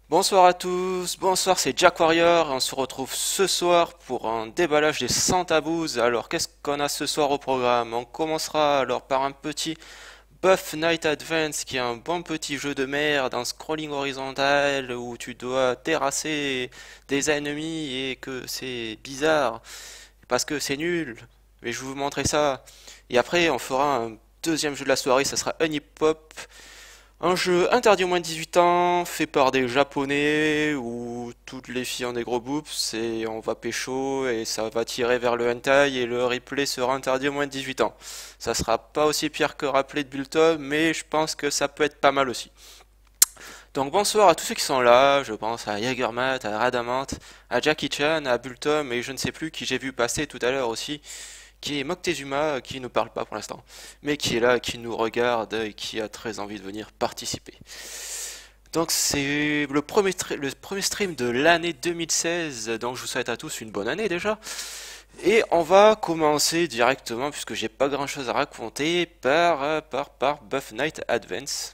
Bonsoir à tous, bonsoir, c'est Jack Warrior et on se retrouve ce soir pour un déballage des 100 tabous. Alors qu'est-ce qu'on a ce soir au programme? On commencera alors par un petit Buff Night Advance qui est un bon petit jeu de merde, un scrolling horizontal où tu dois terrasser des ennemis et que c'est bizarre parce que c'est nul. Mais je vais vous montrer ça. Et après on fera un deuxième jeu de la soirée, ça sera Honeypop. Un jeu interdit aux moins de 18 ans, fait par des japonais où toutes les filles ont des gros boobs et on va pécho et ça va tirer vers le hentai et le replay sera interdit aux moins de 18 ans. Ça sera pas aussi pire que replay de Bultom, mais je pense que ça peut être pas mal aussi. Donc bonsoir à tous ceux qui sont là, je pense à Jagermat, à Radamant, à Jackie Chan, à Bultom et je ne sais plus qui j'ai vu passer tout à l'heure aussi qui est Moctezuma, qui ne parle pas pour l'instant, mais qui est là, qui nous regarde et qui a très envie de venir participer. Donc c'est le premier stream de l'année 2016, donc je vous souhaite à tous une bonne année déjà. Et on va commencer directement, puisque j'ai pas grand chose à raconter, par Buff Night Advance.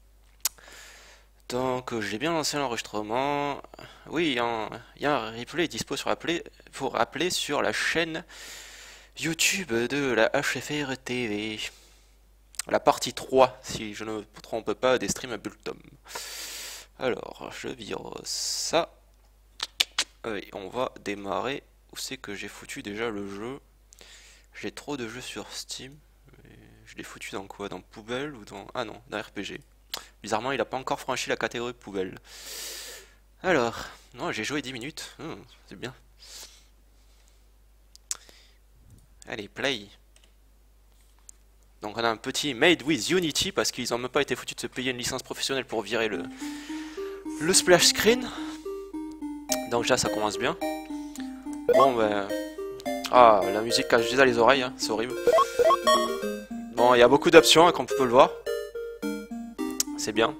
Donc j'ai bien lancé l'enregistrement. Oui, il y a un replay dispo sur pour rappeler sur la chaîne YouTube de la HFR TV. La partie 3, si je ne me trompe pas, des streams à Bultom. Alors, je vire ça. Et on va démarrer. Où c'est que j'ai foutu déjà le jeu? J'ai trop de jeux sur Steam. Je l'ai foutu dans quoi? Dans poubelle ou dans... Ah non, dans RPG. Bizarrement, il n'a pas encore franchi la catégorie poubelle. Alors, non, j'ai joué 10 minutes. C'est bien. Allez, play. Donc on a un petit Made with Unity parce qu'ils n'ont même pas été foutus de se payer une licence professionnelle pour virer le splash screen. Donc déjà ça commence bien. Bon ben... Ah, la musique cache déjà les oreilles, hein, c'est horrible. Bon, il y a beaucoup d'options, hein, comme on peut le voir. C'est bien.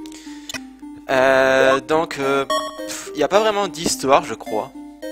Donc, il n'y a pas vraiment d'histoire, je crois.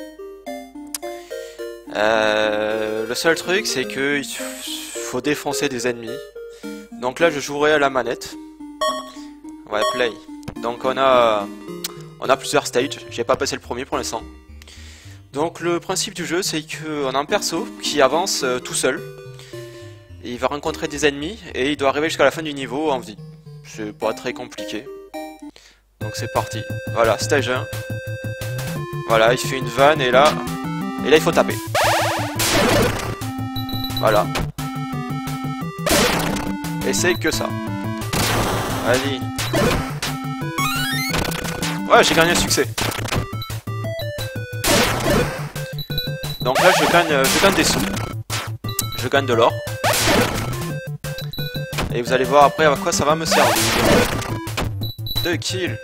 Le seul truc, c'est que il faut défoncer des ennemis. Donc là, je jouerai à la manette. Ouais, play. Donc on a plusieurs stages. J'ai pas passé le premier pour l'instant. Donc le principe du jeu, c'est qu'on a un perso qui avance tout seul. Et il va rencontrer des ennemis et il doit arriver jusqu'à la fin du niveau en vie. C'est pas très compliqué. Donc c'est parti. Voilà, stage 1. Voilà, il fait une vanne et là il faut taper. Voilà. Et c'est que ça. Vas-y. Ouais, j'ai gagné un succès. Donc là, je gagne des sous. Je gagne de l'or. Et vous allez voir après à quoi ça va me servir. 2 kills.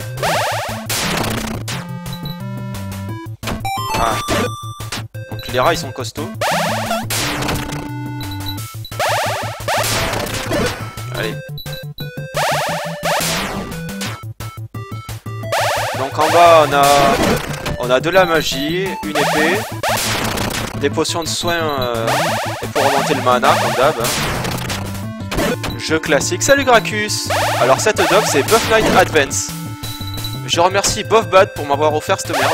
Ah. Donc les rats, ils sont costauds. Allez. Donc en bas on a de la magie, une épée, des potions de soins et pour remonter le mana comme d'hab. Hein. Jeu classique. Salut Gracchus. Alors cette dub c'est Buff Night Advance. Je remercie Bofbad pour m'avoir offert cette merde.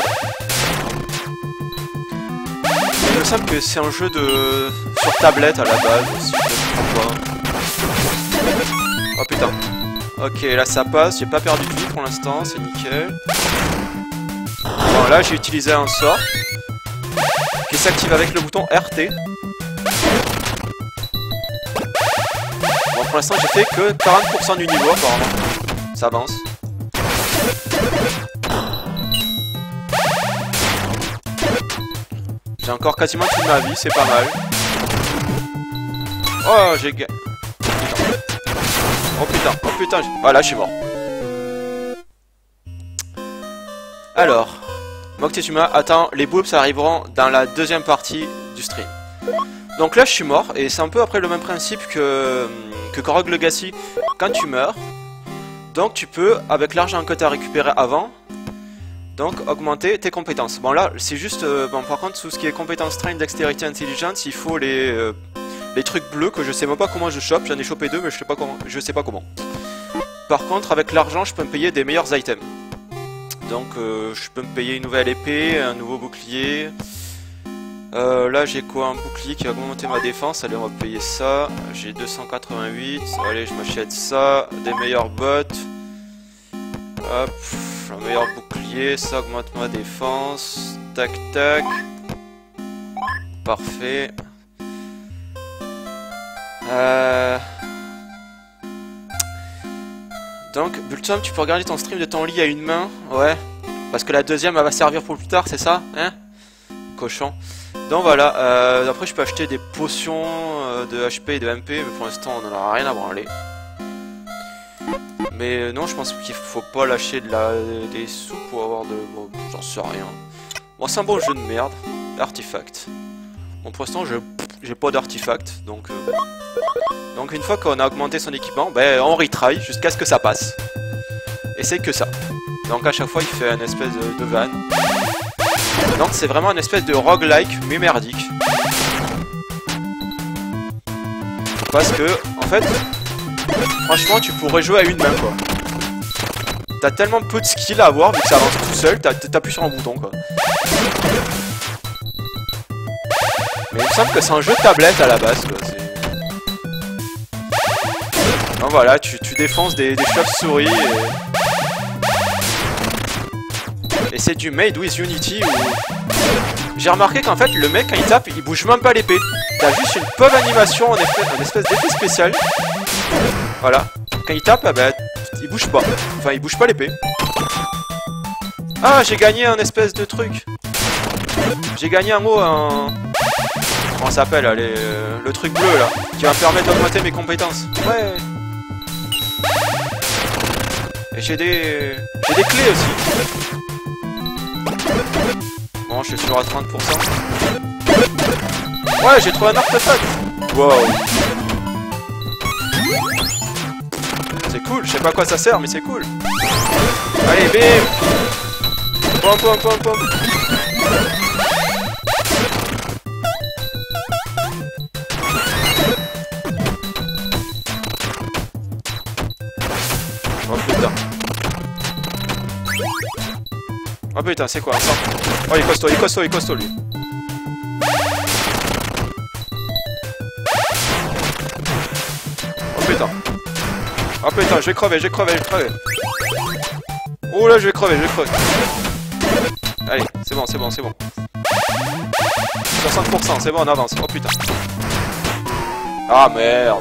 Il me semble que c'est un jeu sur tablette à la base aussi. Oh putain. Ok, là ça passe, j'ai pas perdu de vie pour l'instant, c'est nickel. Bon, là j'ai utilisé un sort qui s'active avec le bouton RT. Bon, pour l'instant j'ai fait que 40% du niveau apparemment. Ça avance. J'ai encore quasiment toute ma vie, c'est pas mal. Oh, j'ai gagné. Oh putain, voilà, je suis mort. Alors, Moctezuma, attends, les boobs arriveront dans la deuxième partie du stream. Donc là, je suis mort, et c'est un peu après le même principe que Korok Legacy. Quand tu meurs, donc tu peux, avec l'argent que tu as récupéré avant, donc augmenter tes compétences. Bon là, c'est juste, bon par contre, tout ce qui est compétences strength, dexterity, intelligence, il faut les trucs bleus que je sais même pas comment je chope. J'en ai chopé 2 mais je sais pas comment. Par contre avec l'argent je peux me payer des meilleurs items. Donc je peux me payer une nouvelle épée, un nouveau bouclier. Là j'ai quoi? Un bouclier qui va augmenter ma défense. Allez, on va payer ça. J'ai 288. Allez, je m'achète ça. Des meilleures bottes. Hop, un meilleur bouclier. Ça augmente ma défense. Tac tac. Parfait. Donc, Bultom, tu peux regarder ton stream de ton lit à une main. Ouais. Parce que la deuxième, elle va servir pour plus tard, c'est ça? Hein? Cochon. Donc voilà, après je peux acheter des potions de HP et de MP, mais pour l'instant on n'en aura rien à branler. Mais non, je pense qu'il faut pas lâcher des sous pour avoir de... Bon, j'en sais rien. Bon, c'est un bon jeu de merde. Artefact. Bon, pour l'instant j'ai pas d'artefact, donc... Donc une fois qu'on a augmenté son équipement, ben on retry jusqu'à ce que ça passe. Et c'est que ça. Donc à chaque fois il fait une espèce de vanne. Donc c'est vraiment une espèce de roguelike mais merdique. Parce que, en fait, franchement tu pourrais jouer à une main quoi. T'as tellement peu de skill à avoir vu que ça avance tout seul, t'appuies sur un bouton quoi. Mais il me semble que c'est un jeu de tablette à la base quoi. Donc voilà, tu défonces des chauves-souris et c'est du Made with Unity où... J'ai remarqué qu'en fait le mec quand il tape il bouge même pas l'épée. T'as juste une pauvre animation en espèce d'effet spécial. Voilà. Quand il tape, bah, il bouge pas. Enfin il bouge pas l'épée. Ah, j'ai gagné un espèce de truc. J'ai gagné un mot, comment ça s'appelle, le truc bleu là, qui va me permettre d'augmenter mes compétences. Ouais. Et j'ai des clés aussi. Bon, je suis toujours à 30%. Ouais, j'ai trouvé un artefact. Wow. C'est cool, je sais pas à quoi ça sert, mais c'est cool. Allez, bim. Pom pom pom pom. Oh putain. Oh putain, c'est quoi ça? Oh, il est costaud, lui. Oh putain. Oh putain, je vais crever. Oh là, je vais crever. Allez, c'est bon. 60%, c'est bon, on avance. Oh putain. Ah merde.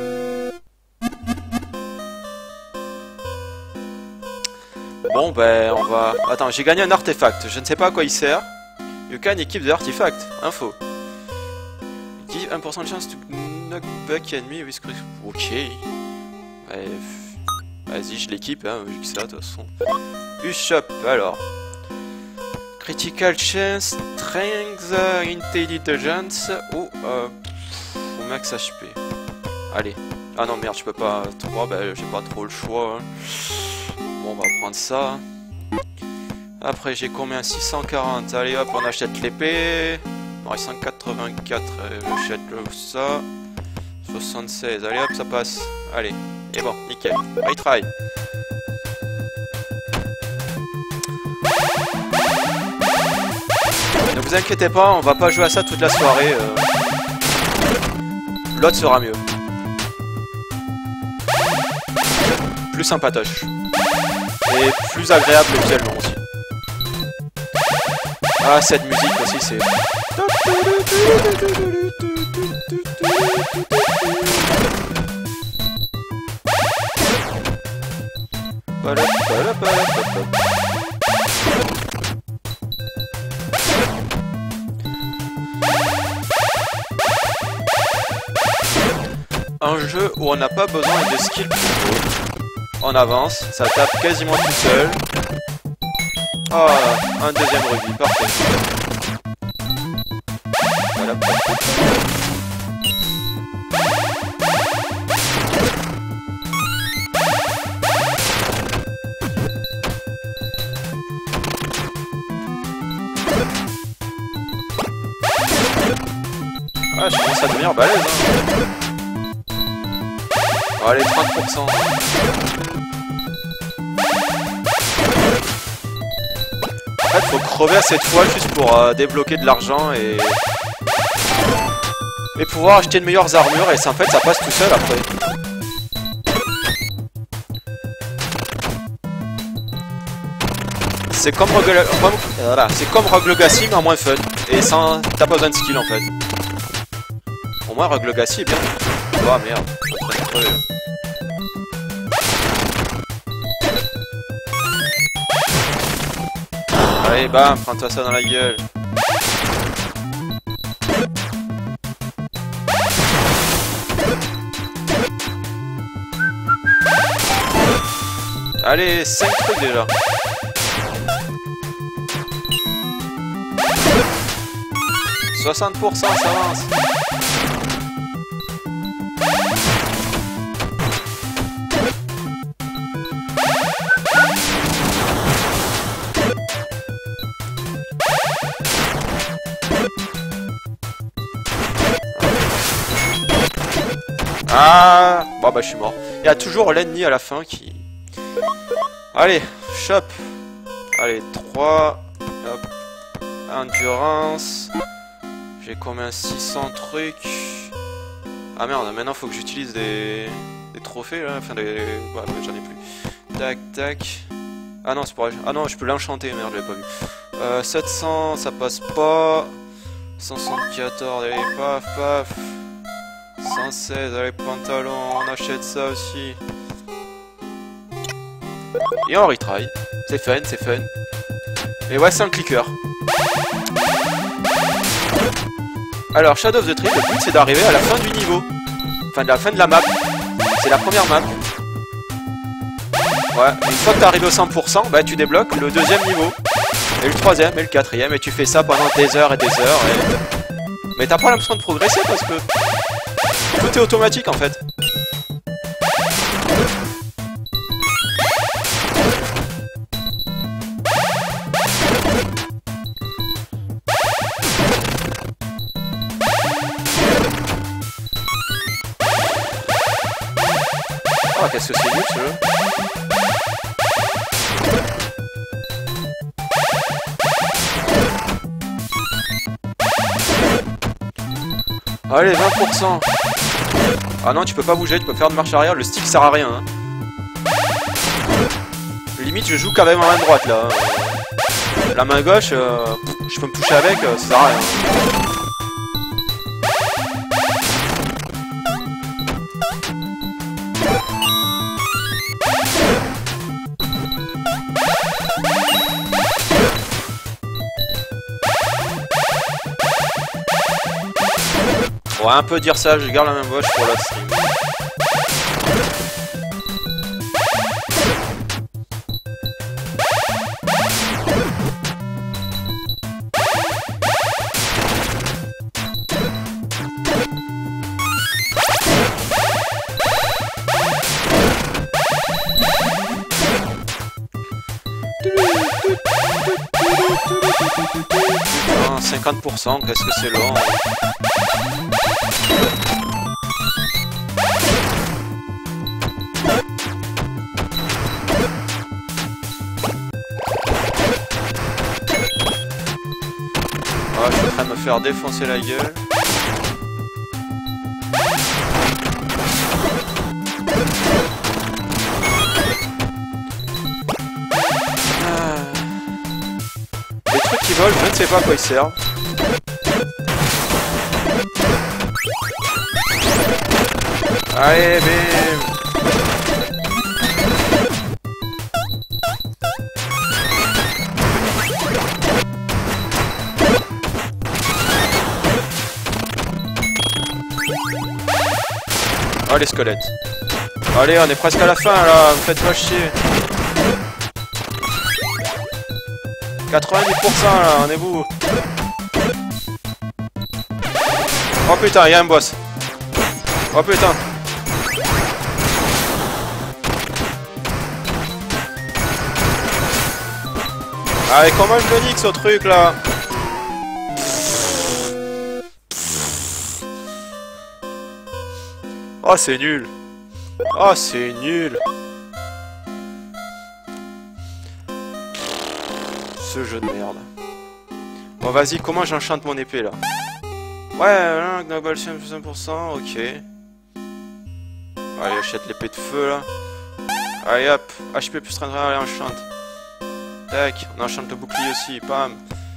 Bon ben on va... Attends, j'ai gagné un artefact, je ne sais pas à quoi il sert. You can equip the artifact, info. Give 1% de chance to knock back enemy with... Ok. Ouais, vas-y, je l'équipe, hein, vu que ça, de toute façon. U-shop, alors. Critical chance, strength, intelligence, ou... max HP. Allez. Ah non, merde, je peux pas... 3, ben j'ai pas trop le choix, hein. Bon, on va prendre ça. Après, j'ai combien? 640. Allez, hop, on achète l'épée. Non, 184. J'achète ça. 76. Allez, hop, ça passe. Allez. Et bon, nickel. Retry. Ne vous inquiétez pas, on va pas jouer à ça toute la soirée. L'autre sera mieux. Plus sympatoche. Et plus agréable visuellement aussi. Ah, cette musique aussi, c'est... Un jeu où on n'a pas besoin de skill pour jouer. On avance, ça tape quasiment tout seul. Ah, un deuxième rubis, parfait. Voilà, parfait. Ah, je commence à devenir balèze, hein. Oh, allez, 30%. fait, faut crever à cette fois juste pour débloquer de l'argent et pouvoir acheter de meilleures armures. Et ça, en fait, ça passe tout seul après. C'est comme Rogue Legacy mais en moins fun. Et sans... t'as pas besoin de skill en fait. Au moins Rogue Legacy est bien. Oh merde, je suis en train de crever. Allez, bam, prends-toi ça dans la gueule. Allez, 5 trucs déjà. « 60%, ça avance. Ah, bon bah je suis mort. Il y a toujours l'ennemi à la fin qui... Allez, shop. Allez, 3. Hop. Endurance. J'ai combien? 600 trucs. Ah merde, maintenant faut que j'utilise des trophées là. Enfin, des... Ouais, j'en ai plus. Tac, tac. Ah non, c'est pas... Ah non, je peux l'enchanter, merde, j'avais pas vu. 700, ça passe pas. 174, allez, paf, paf. 116, allez, pantalon, on achète ça aussi. Et on retry. C'est fun, c'est fun. Et ouais, c'est un clicker. Alors, Shadow of the Tree, le but c'est d'arriver à la fin du niveau. Enfin, de la fin de la map. C'est la première map. Ouais, une fois que t'es arrivé au 100%, bah tu débloques le deuxième niveau. Et le troisième, et le quatrième, et tu fais ça pendant des heures et des heures. Et... Mais t'as pas l'impression de progresser parce que... tout est automatique en fait. Oh, qu'est-ce que c'est nul ce jeu. Allez, 20%. Ah non, tu peux pas bouger, tu peux faire de marche arrière, le stick sert à rien. Hein. Limite, je joue quand même en main droite là. La main gauche, je peux me toucher avec, ça sert à rien. On va un peu dire ça, je garde la main gauche pour la stream. Ah, 50%, qu'est-ce que c'est long. Ah, je suis en train de me faire défoncer la gueule. Les trucs qui volent, je ne sais pas à quoi ils servent. Allez, bim. Oh les squelettes. Allez, on est presque à la fin là, me faites pas chier. 90% là, on est vous. Oh putain, il y a un boss. Oh putain. Allez, comment je le nique ce truc là? Oh c'est nul. Oh c'est nul. Ce jeu de merde. Bon, vas-y, comment j'enchante mon épée, là? Ouais, Global 100%, ok. Allez, achète l'épée de feu, là. Allez, hop. HP plus 33, allez, enchante. Tac, on enchante le bouclier aussi, pam.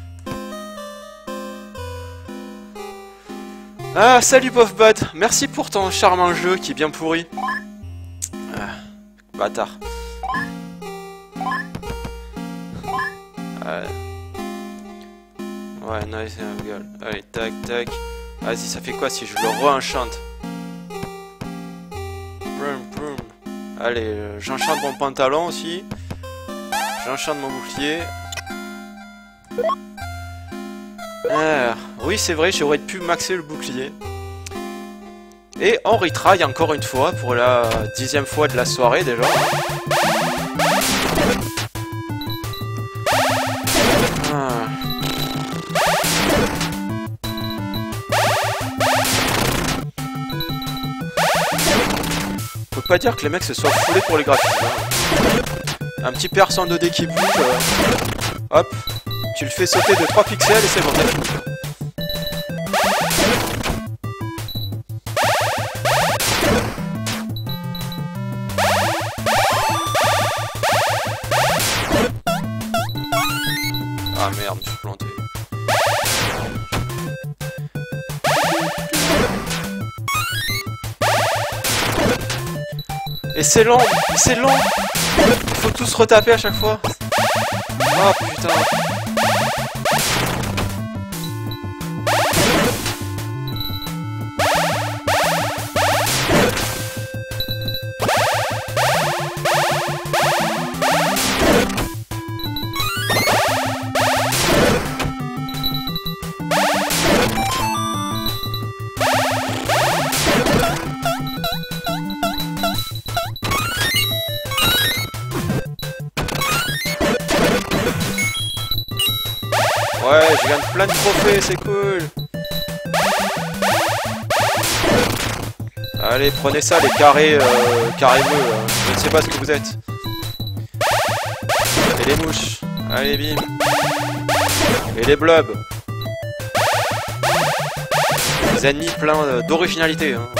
Ah, salut Bad. Merci pour ton charmant jeu qui est bien pourri. Ah, bâtard. Ouais, nice, gueule. Allez, tac, tac. Vas-y, ça fait quoi si je le re-enchante? Allez, j'enchante mon pantalon aussi. J'enchante mon bouclier. Ah, oui, c'est vrai, j'aurais pu maxer le bouclier. Et on retry encore une fois pour la 10e fois de la soirée déjà. Ah. On peut pas dire que les mecs se soient foulés pour les graphismes. Hein. Un petit persan 2D qui bouge. Hop. Tu le fais sauter de 3 pixels et c'est bon, t'as fini. Ah merde, je me suis planté. Et c'est long, c'est long. Il faut tous retaper à chaque fois. Oh putain. Ouais, je gagne plein de trophées, c'est cool. Allez, prenez ça, les carrés, carrés bleus. Je ne sais pas ce que vous êtes. Et les mouches. Allez, bim. Et les blobs. Des ennemis pleins d'originalité. Hein.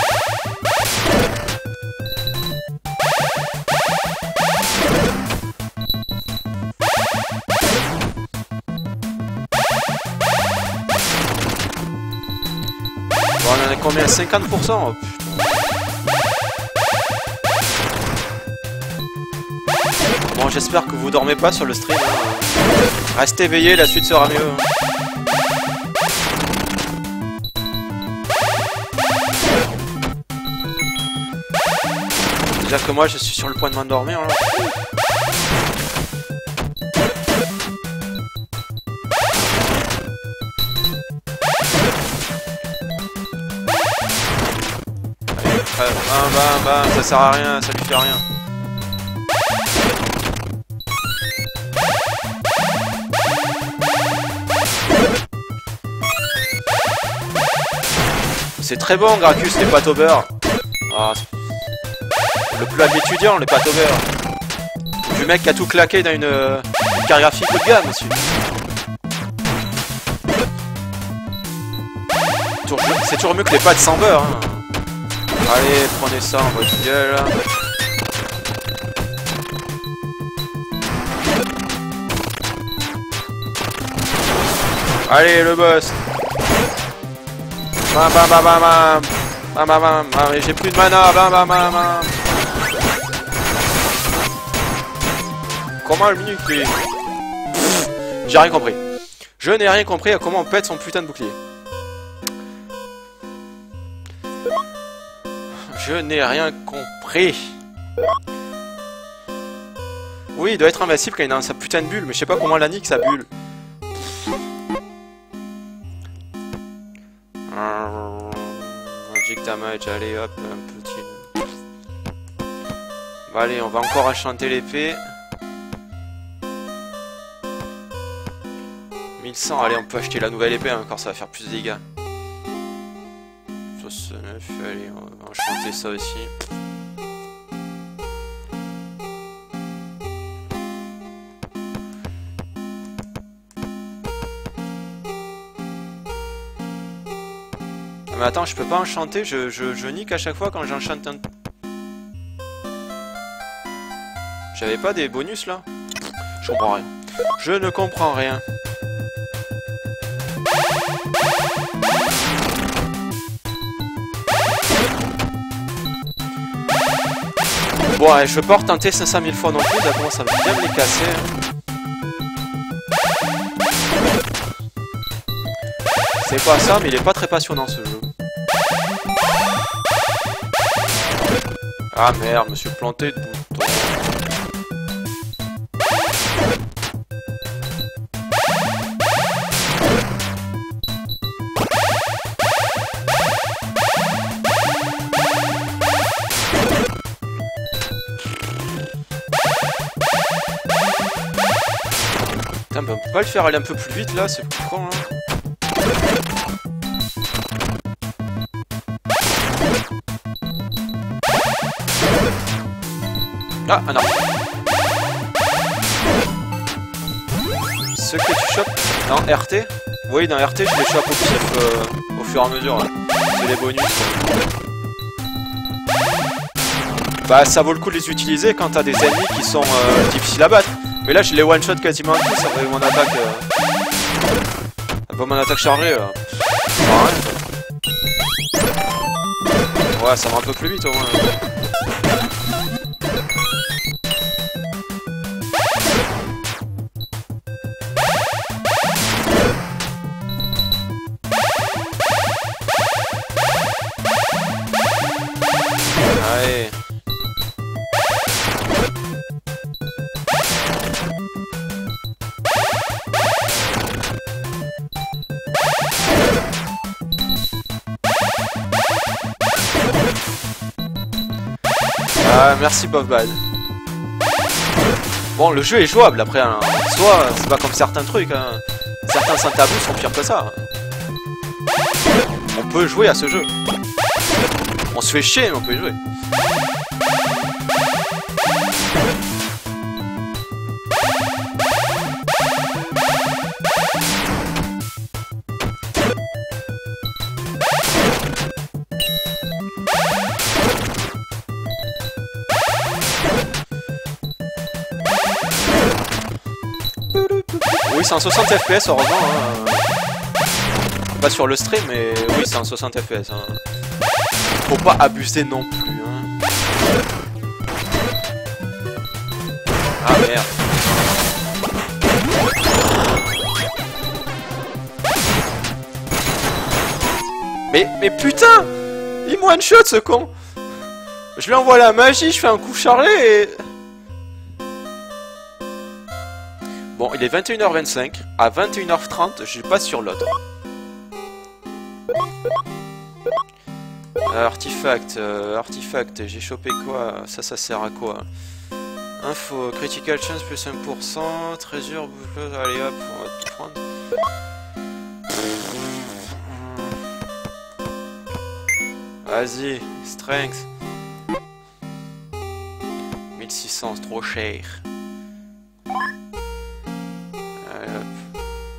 Bon, on en a combien? 50%? Oh, putain. Bon, j'espère que vous dormez pas sur le stream. Hein. Restez éveillés, la suite sera mieux. Hein. Déjà que moi, je suis sur le point de m'endormir. Hein. Bam bam bam, ça sert à rien, ça lui fait rien. C'est très bon, Gracchus, les pâtes au beurre. Ah, le plat de l'étudiant, les pâtes au beurre. Du mec qui a tout claqué dans une carte graphique haut de gamme aussi. C'est toujours mieux que les pâtes sans beurre. Hein. Allez, prenez ça en votre gueule. Allez, le boss. Bam bam bam bam bam. Bam bam bam bam. J'ai plus de mana. Bam bam bam bam. Comment le minute lui? J'ai rien compris. Je n'ai rien compris à comment on pète son putain de bouclier. Je n'ai rien compris. Oui, il doit être invincible quand il est dans sa putain de bulle, mais je sais pas comment la nique sa bulle. Magic damage, allez hop, un petit. Bon, allez, on va encore enchanter l'épée. 1100, allez, on peut acheter la nouvelle épée, encore ça va faire plus de dégâts. 69, allez, on va enchanter ça aussi. mais attends, je peux pas enchanter, je nique à chaque fois quand j'enchante un... J'avais pas des bonus là? Je comprends rien. Je ne comprends rien. Bon, allez, je peux pas retenter 500 000 fois non plus, ça commence à bien me les casser. C'est pas ça, mais il est pas très passionnant ce jeu. Ah merde, je me suis planté de bouton. Putain, mais on peut pas le faire aller un peu plus vite là, c'est con là. Ah, un arbre. Ce que tu chopes dans RT. Oui, dans RT, je les chope au pif au fur et à mesure. Hein. C'est les bonus. Bah, ça vaut le coup de les utiliser quand t'as des ennemis qui sont difficiles à battre. Mais là, je les one-shot quasiment tous avec mon attaque. Avec mon attaque chargée. Ouais, ça va un peu plus vite au moins. Allez. Ah, merci Bob Bad. Bon, le jeu est jouable après, hein. Soit c'est pas comme certains trucs, hein. Certains Santabus sont pires que ça. On peut jouer à ce jeu. On se fait chier, mais on peut y jouer. Oui, c'est en 60 FPS, heureusement. Hein. Pas sur le stream, mais oui, c'est en 60 FPS. Hein. Faut pas abuser non plus. Hein. Ah merde. Mais putain! Il me one-shot ce con! Je lui envoie la magie, je fais un coup charlé et... Bon, il est 21h25. À 21h30, je passe sur l'autre. Artefact, j'ai chopé quoi? Ça sert à quoi? Info, critical chance plus 5%, trésor, boucle, allez hop, on va tout prendre. Vas-y, strength. 1600, c'est trop cher. Allez hop.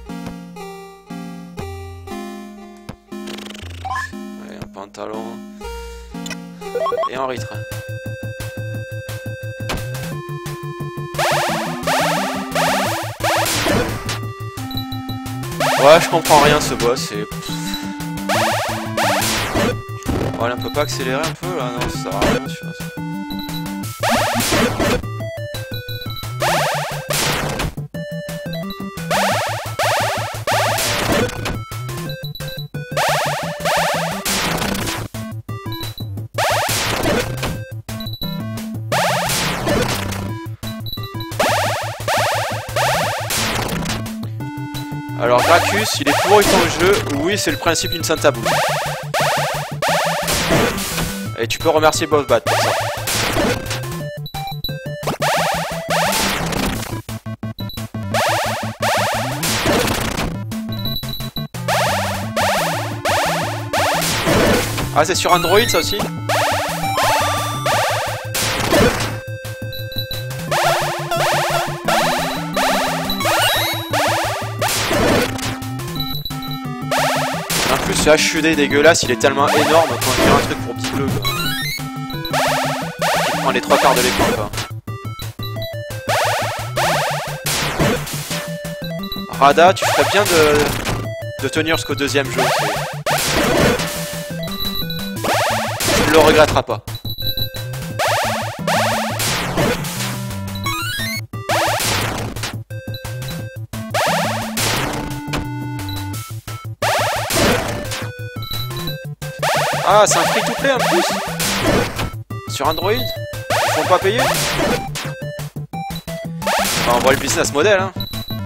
Allez, un pantalon. Et un rythme. Ouais, je comprends rien ce boss et... Voilà, on peut pas accélérer un peu là, non, ça sert à rien, je pense. Alors Gracchus, il est pourri ton jeu, oui c'est le principe d'une Santabus. Et tu peux remercier Bob Bat pour ça. Ah c'est sur Android ça aussi? ce HUD dégueulasse, il est tellement énorme qu'on dirait un truc pour petit bleu, quoi. Il prend les 3/4 de l'écran, quoi. Rada, tu ferais bien de tenir jusqu'au deuxième jeu. Tu ne le regretteras pas. Ah, c'est un free-to-play en plus. Sur Android. Ils font pas payer. Enfin, on voit le business model, hein.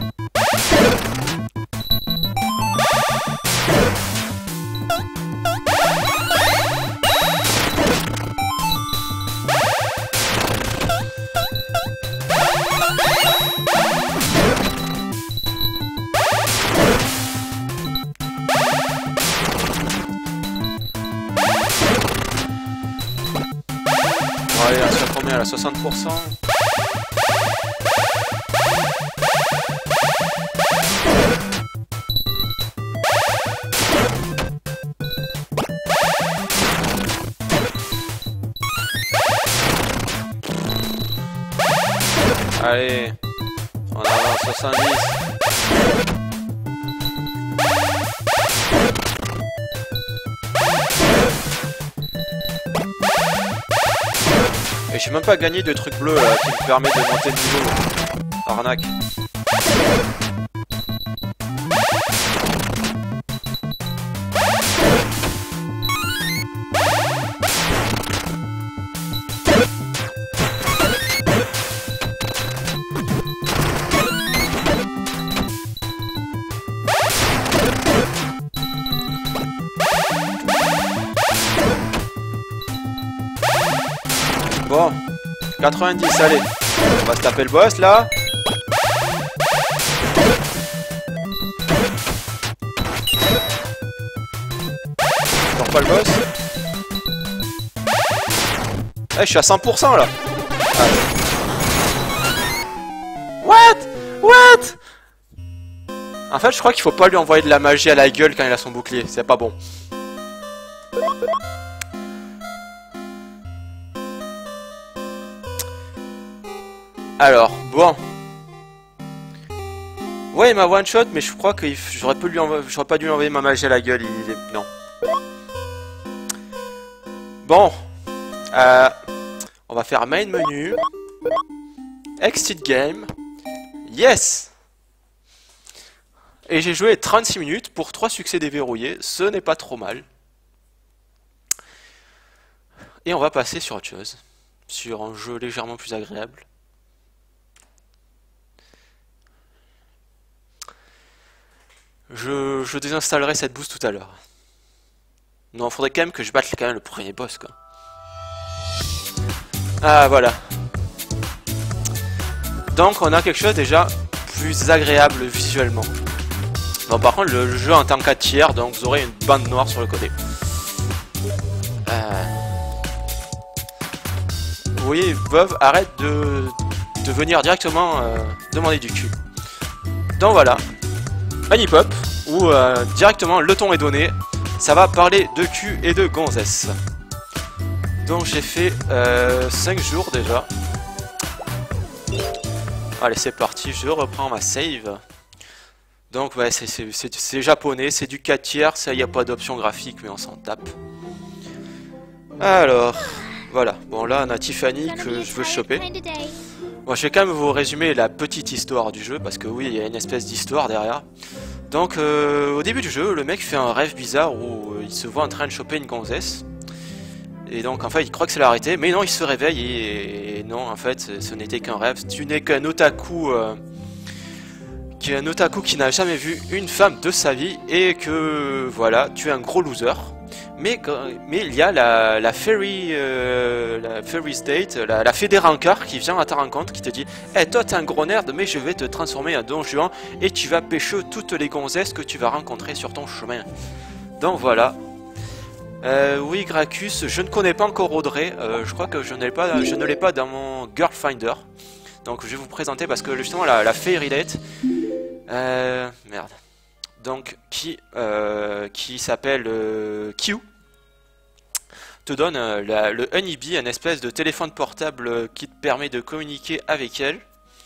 Bon, allez, on se combien là, 60%. Allez, on avance 70. Et j'ai même pas gagné de truc bleu là qui me permet de monter le niveau. Arnaque. Bon, 90, allez. On va se taper le boss là. Encore pas le boss. Eh, je suis à 100% là. Ah. What? En fait, je crois qu'il faut pas lui envoyer de la magie à la gueule quand il a son bouclier. C'est pas bon. Alors, bon. Ouais, il m'a one shot, mais je crois que j'aurais pas dû lui envoyer ma magie à la gueule. Non. Bon. On va faire main menu. Exit game. Yes. Et j'ai joué 36 minutes pour 3 succès déverrouillés. Ce n'est pas trop mal. Et on va passer sur autre chose. Sur un jeu légèrement plus agréable. Je désinstallerai cette boost tout à l'heure. Non, faudrait quand même que je batte quand même le premier boss, quoi. Ah, voilà. Donc, on a quelque chose déjà plus agréable visuellement. Bon, par contre, le jeu en tant qu'à tiers, donc vous aurez une bande noire sur le côté. Vous voyez, Veuve arrête de venir directement demander du cul. Donc voilà. Manipop, où directement le ton est donné, ça va parler de cul et de gonzesse. Donc j'ai fait 5 jours déjà. Allez, c'est parti, je reprends ma save. Donc ouais, c'est japonais, c'est du 4 tiers, ça y a pas d'option graphique, mais on s'en tape. Alors, voilà, bon là on a Tiffany que je veux choper. Bon, je vais quand même vous résumer la petite histoire du jeu, parce que oui, il y a une espèce d'histoire derrière. Donc, au début du jeu, le mec fait un rêve bizarre où il se voit en train de choper une gonzesse. Et donc, en fait, il croit que c'est l'arrêté, mais non, il se réveille et non, en fait, ce n'était qu'un rêve. Tu n'es qu'un otaku, qui n'a jamais vu une femme de sa vie et que, voilà, tu es un gros loser. Mais il y a la Fairy State, la fée des rencarts qui vient à ta rencontre, qui te dit hey, toi t'es un gros nerd, mais je vais te transformer en Don Juan et tu vas pécho toutes les gonzesses que tu vas rencontrer sur ton chemin. Donc voilà. Oui, Gracchus, je ne connais pas encore Audrey, je crois que je ne l'ai pas dans mon Girl Finder. Donc je vais vous présenter parce que justement la Fairy State. Merde. donc qui s'appelle Q, te donne le Honeybee, un espèce de téléphone portable qui te permet de communiquer avec elle.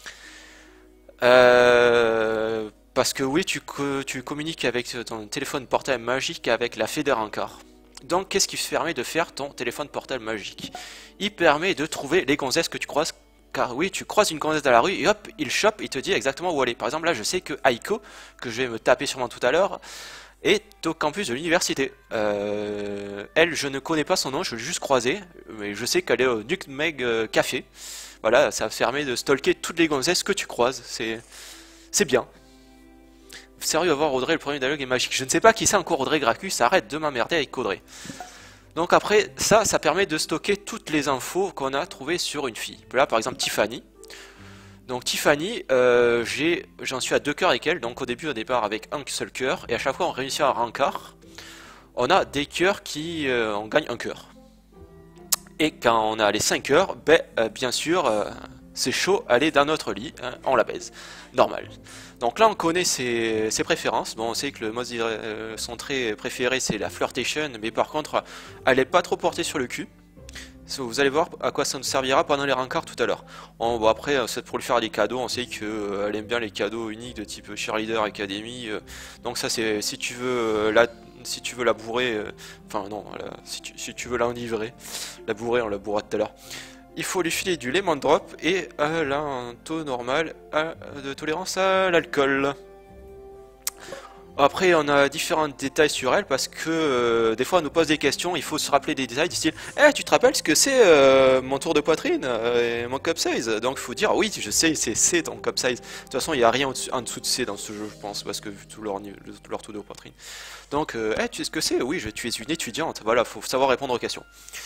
Parce que oui, tu communiques avec ton téléphone portable magique avec la fée des rencarts. Donc qu'est-ce qui permet de faire ton téléphone portable magique? Il permet de trouver les gonzesses que tu croises. Car oui, tu croises une gonzesse dans la rue et hop, il chope, il te dit exactement où aller. Par exemple là, je sais que Aiko, que je vais me taper sûrement tout à l'heure, est au campus de l'université. Elle, je ne connais pas son nom, je l'ai juste croisée, mais je sais qu'elle est au Nutmeg Café. Voilà, ça permet de stalker toutes les gonzesses que tu croises, c'est bien. Sérieux, avoir Audrey, le premier dialogue est magique. Je ne sais pas qui c'est encore Audrey Gracchus, arrête de m'emmerder avec Audrey. Donc après, ça permet de stocker toutes les infos qu'on a trouvées sur une fille. Là, par exemple, Tiffany. Donc Tiffany, j'en suis à 2 cœurs avec elle. Donc au départ avec un seul cœur. Et à chaque fois, on réussit à un rencard. On a des cœurs qui... on gagne un cœur. Et quand on a les 5 cœurs, bien sûr, c'est chaud, aller dans notre lit, hein, on la baise. Normal. Donc là on connaît ses préférences. Bon, on sait que le mode son trait préféré c'est la flirtation, mais par contre elle est pas trop portée sur le cul. Vous allez voir à quoi ça nous servira pendant les rencarts tout à l'heure. Bon, après c'est pour lui faire des cadeaux, on sait qu'elle aime bien les cadeaux uniques de type Cheerleader Academy. Donc ça c'est si tu veux la bourrer, enfin non, si tu veux la enivrer, la bourrer, on la bourra tout à l'heure. Il faut lui filer du lemon drop et là un taux normal de tolérance à l'alcool. Après on a différents détails sur elle parce que des fois elle nous pose des questions, il faut se rappeler des détails du style tu te rappelles ce que c'est mon tour de poitrine et mon cup size? Donc il faut dire oui je sais c'est C ton cup size. De toute façon il n'y a rien en dessous de C dans ce jeu je pense parce que vu tout leur tour de poitrine. Donc tu sais ce que c'est? Oui tu es une étudiante, voilà faut savoir répondre aux questions.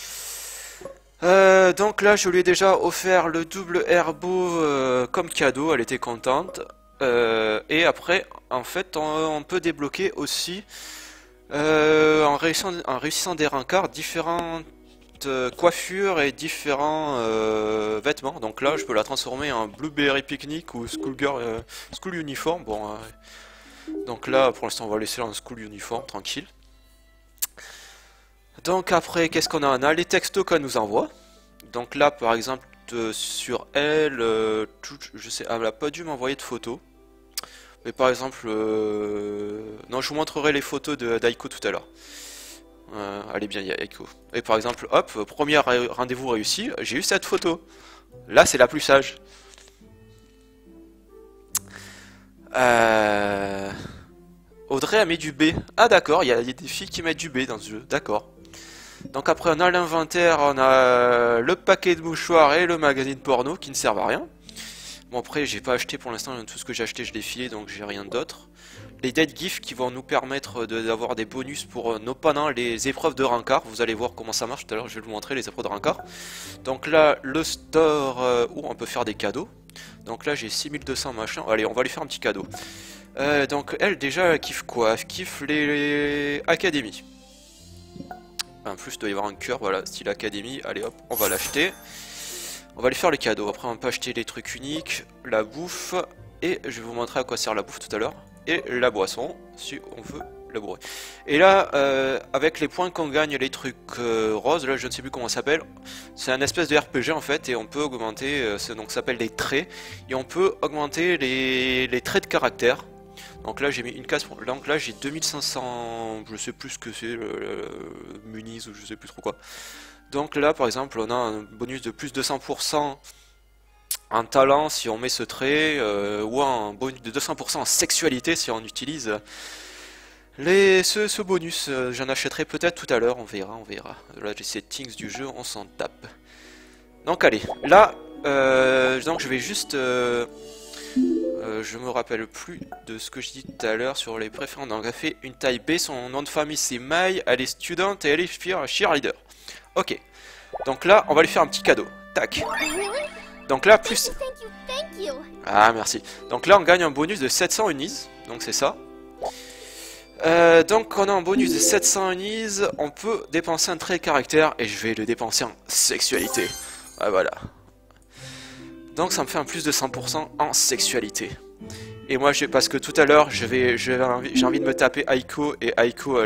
Donc là je lui ai déjà offert le double herbeau comme cadeau, elle était contente. Et après en fait on peut débloquer aussi en réussissant des rencarts différentes coiffures et différents vêtements. Donc là je peux la transformer en Blueberry Picnic ou School Uniform. Bon, donc là pour l'instant on va laisser en School Uniform tranquille. Donc après, qu'est-ce qu'on a? On a les textos qu'elle nous envoie. Donc là, par exemple, sur elle, je sais, elle n'a pas dû m'envoyer de photos. Mais par exemple, non, je vous montrerai les photos d'Aiko tout à l'heure. Allez bien, il y a Aiko. Et par exemple, hop, premier rendez-vous réussi, j'ai eu cette photo. Là, c'est la plus sage. Audrey a mis du B. Ah d'accord, il y a des filles qui mettent du B dans ce jeu, d'accord. Donc après on a l'inventaire, on a le paquet de mouchoirs et le magazine porno qui ne servent à rien. Bon après j'ai pas acheté pour l'instant, tout ce que j'ai acheté je l'ai filé donc j'ai rien d'autre. Les dead gifts qui vont nous permettre d'avoir des bonus pour pendant les épreuves de rencard. Vous allez voir comment ça marche tout à l'heure, je vais vous montrer les épreuves de rencard. Donc là le store où on peut faire des cadeaux. Donc là j'ai 6200 machin, allez on va lui faire un petit cadeau. Donc elle déjà elle kiffe quoi? Elle kiffe les académies. En plus il doit y avoir un cœur, voilà, style académie, allez hop, on va l'acheter. On va lui faire les cadeaux, après on peut acheter les trucs uniques, la bouffe, et je vais vous montrer à quoi sert la bouffe tout à l'heure. Et la boisson, si on veut la bourrer. Et là, avec les points qu'on gagne, les trucs roses, là je ne sais plus comment ça s'appelle, c'est un espèce de RPG en fait, et on peut augmenter, donc ça s'appelle des traits, et on peut augmenter les traits de caractère. Donc là j'ai mis une case pour... Donc là j'ai 2500... Je sais plus ce que c'est, Muniz ou je sais plus trop quoi. Donc là par exemple on a un bonus de plus de 100% en talent si on met ce trait, ou un bonus de 200% en sexualité si on utilise ce bonus. J'en achèterai peut-être tout à l'heure, on verra, on verra. Là les settings du jeu on s'en tape. Donc allez, là donc je vais juste... je me rappelle plus de ce que je dis tout à l'heure sur les préférences. Donc elle fait une taille B, son nom de famille c'est Mai, elle est student et elle est cheerleader. Ok, donc là on va lui faire un petit cadeau. Tac. Donc là plus... Ah merci. Donc là on gagne un bonus de 700 unis, donc c'est ça. Donc on a un bonus de 700 unis, on peut dépenser un trait de caractère et je vais le dépenser en sexualité. Ah, voilà. Donc ça me fait un plus de 100% en sexualité. Et moi, parce que tout à l'heure, j'ai envie de me taper Aiko, et Aiko,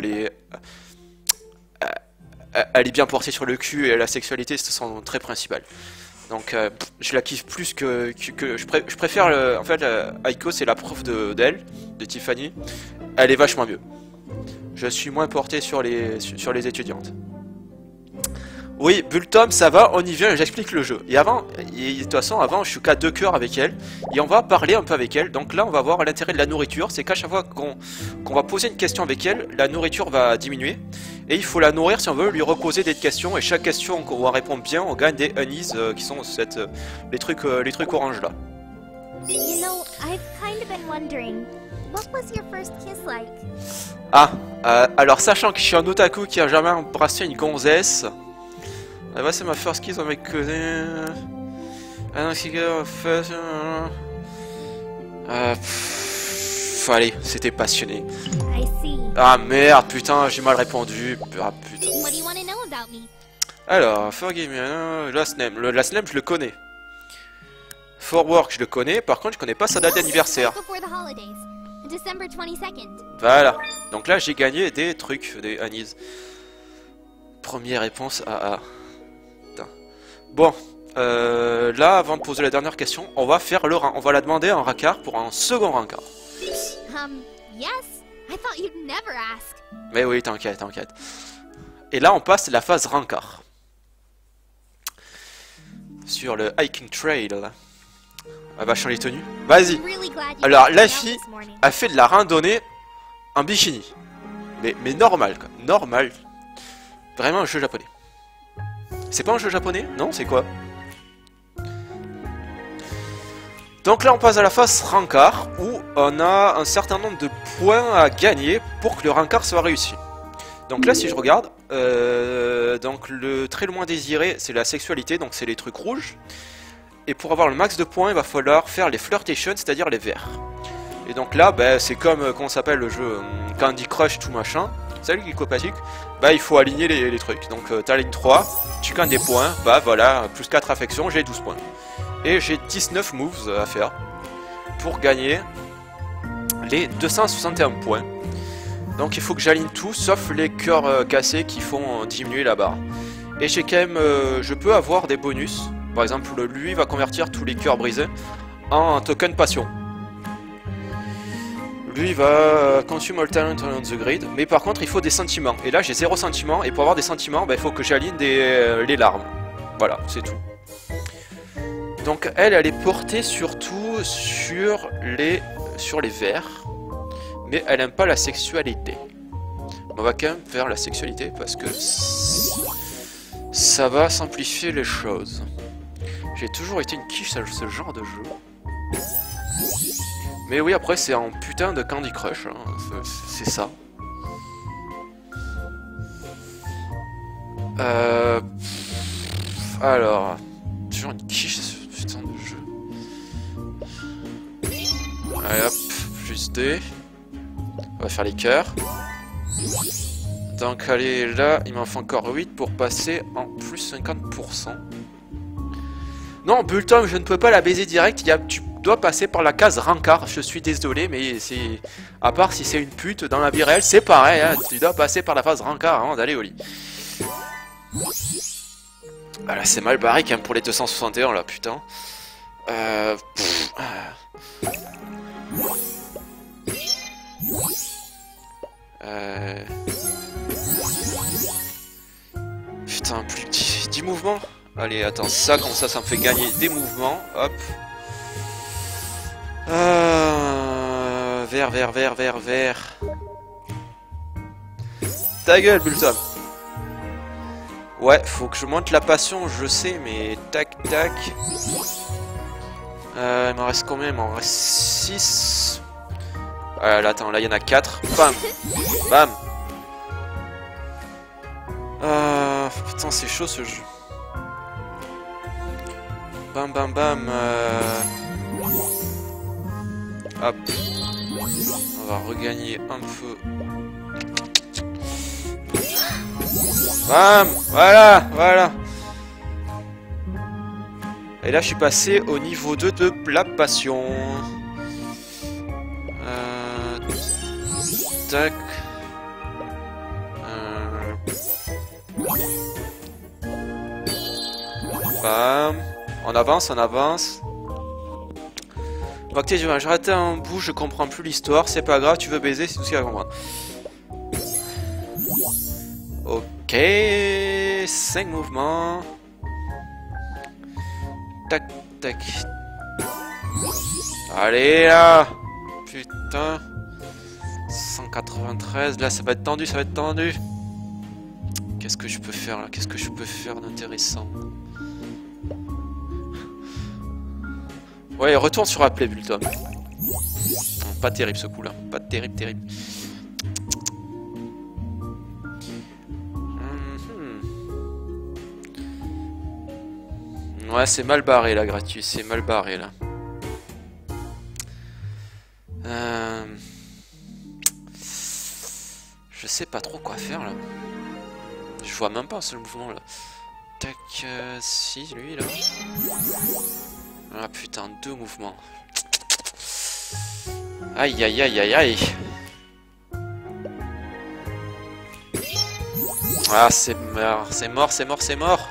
elle est bien portée sur le cul, et la sexualité, c'est son trait principal. Donc, je la kiffe plus je préfère, en fait, Aiko, c'est la prof d'elle, de Tiffany. Elle est vachement mieux. Je suis moins porté sur les étudiantes. Oui, Bultom, ça va, on y vient, j'explique le jeu. Et de toute façon, avant, je suis qu'à 2 cœurs avec elle. Et on va parler un peu avec elle. Donc là, on va voir l'intérêt de la nourriture. C'est qu'à chaque fois qu'on va poser une question avec elle, la nourriture va diminuer. Et il faut la nourrir si on veut lui reposer des questions. Et chaque question qu'on va répondre bien, on gagne des honeys qui sont les trucs orange là. You know, I've kind of been wondering, what was your first kiss like? Ah, alors sachant que je suis un otaku qui a jamais embrassé une gonzesse. Ah bah c'est ma first kiss avec allez, c'était passionné. I see. Ah merde, putain, j'ai mal répondu. Ah putain. What do you want to know about me? Alors, forgive me, last name. Le last name, je le connais. For work, je le connais. Par contre, je connais pas sa date d'anniversaire. Before the holidays, December 22nd. Voilà. Donc là, j'ai gagné des trucs, des Anis. Première réponse AA. Bon, là, avant de poser la dernière question, on va faire on va la demander à un rancard pour un second rancard. Yes? I thought you'd never ask. Mais oui, t'inquiète, t'inquiète. Et là, on passe la phase rancard. Sur le hiking trail. Elle va changer de tenue. Vas-y. Alors, la fille a fait de la randonnée en bikini. Mais normal, quoi. Normal. Vraiment un jeu japonais. C'est pas un jeu japonais? Non, c'est quoi? Donc là on passe à la phase rancard où on a un certain nombre de points à gagner pour que le rancard soit réussi. Donc là si je regarde, donc le trait le moins désiré c'est la sexualité, donc c'est les trucs rouges. Et pour avoir le max de points il va falloir faire les flirtations, c'est-à-dire les verts. Et donc là c'est comme, comment s'appelle le jeu, Candy Crush tout machin. Salut Geekopathique. Il faut aligner les trucs. Donc t'alignes 3, tu gagnes des points, voilà, plus 4 affections, j'ai 12 points. Et j'ai 19 moves à faire pour gagner les 261 points. Donc il faut que j'aligne tout, sauf les cœurs cassés qui font diminuer la barre. Et j'ai quand même, je peux avoir des bonus. Par exemple, lui va convertir tous les cœurs brisés en token passion. Lui va consume all talent on the grid, mais par contre il faut des sentiments. Et là j'ai 0 sentiments, et pour avoir des sentiments, il faut que j'aligne les larmes. Voilà, c'est tout. Donc elle est portée surtout sur les verts, mais elle aime pas la sexualité. On va quand même faire la sexualité parce que ça va simplifier les choses. J'ai toujours été une quiche sur ce genre de jeu. Mais oui, après, c'est un putain de Candy Crush, hein. C'est ça. Alors, toujours une quiche sur ce putain de jeu. Allez hop, juste des. On va faire les cœurs. Donc allez, là, il m'en faut encore 8 pour passer en plus 50%. Non, Bultom, je ne peux pas la baiser direct, tu dois passer par la case rancard, je suis désolé, mais c'est... À part si c'est une pute dans la vie réelle, c'est pareil, hein, tu dois passer par la phase rancard avant d'aller au lit. Ah là, c'est mal barré quand même pour les 261 là, putain. Putain, plus 10 mouvements. Allez, attends, ça, comme ça me fait gagner des mouvements. Hop. Vert. Ta gueule, Bultom. Ouais, faut que je monte la passion, je sais, mais tac. Il m'en reste combien? Il m'en reste 6. Là, attends, là, il y en a 4. Bam. Putain, c'est chaud ce jeu. Bam. Hop. On va regagner un peu. Bam. Voilà. Et là, je suis passé au niveau 2 de la passion. tac. Bam. On avance, on avance. Ok, j'ai raté un bout, je comprends plus l'histoire. C'est pas grave, tu veux baiser, c'est tout ce qu'il y a à comprendre. Ok, 5 mouvements. Tac, tac. Allez là. Putain. 193, là ça va être tendu, ça va être tendu. Qu'est-ce que je peux faire là? Qu'est-ce que je peux faire d'intéressant? Ouais, retourne sur Apple Bulletin. Pas terrible ce coup là, pas terrible, terrible. Ouais, c'est mal barré là, gratuit, c'est mal barré là. Je sais pas trop quoi faire là. Je vois même pas un seul mouvement là. Tac, si, lui là. Ah putain, 2 mouvements. Aïe aïe aïe aïe aïe. Ah, c'est mort, c'est mort, c'est mort, c'est mort.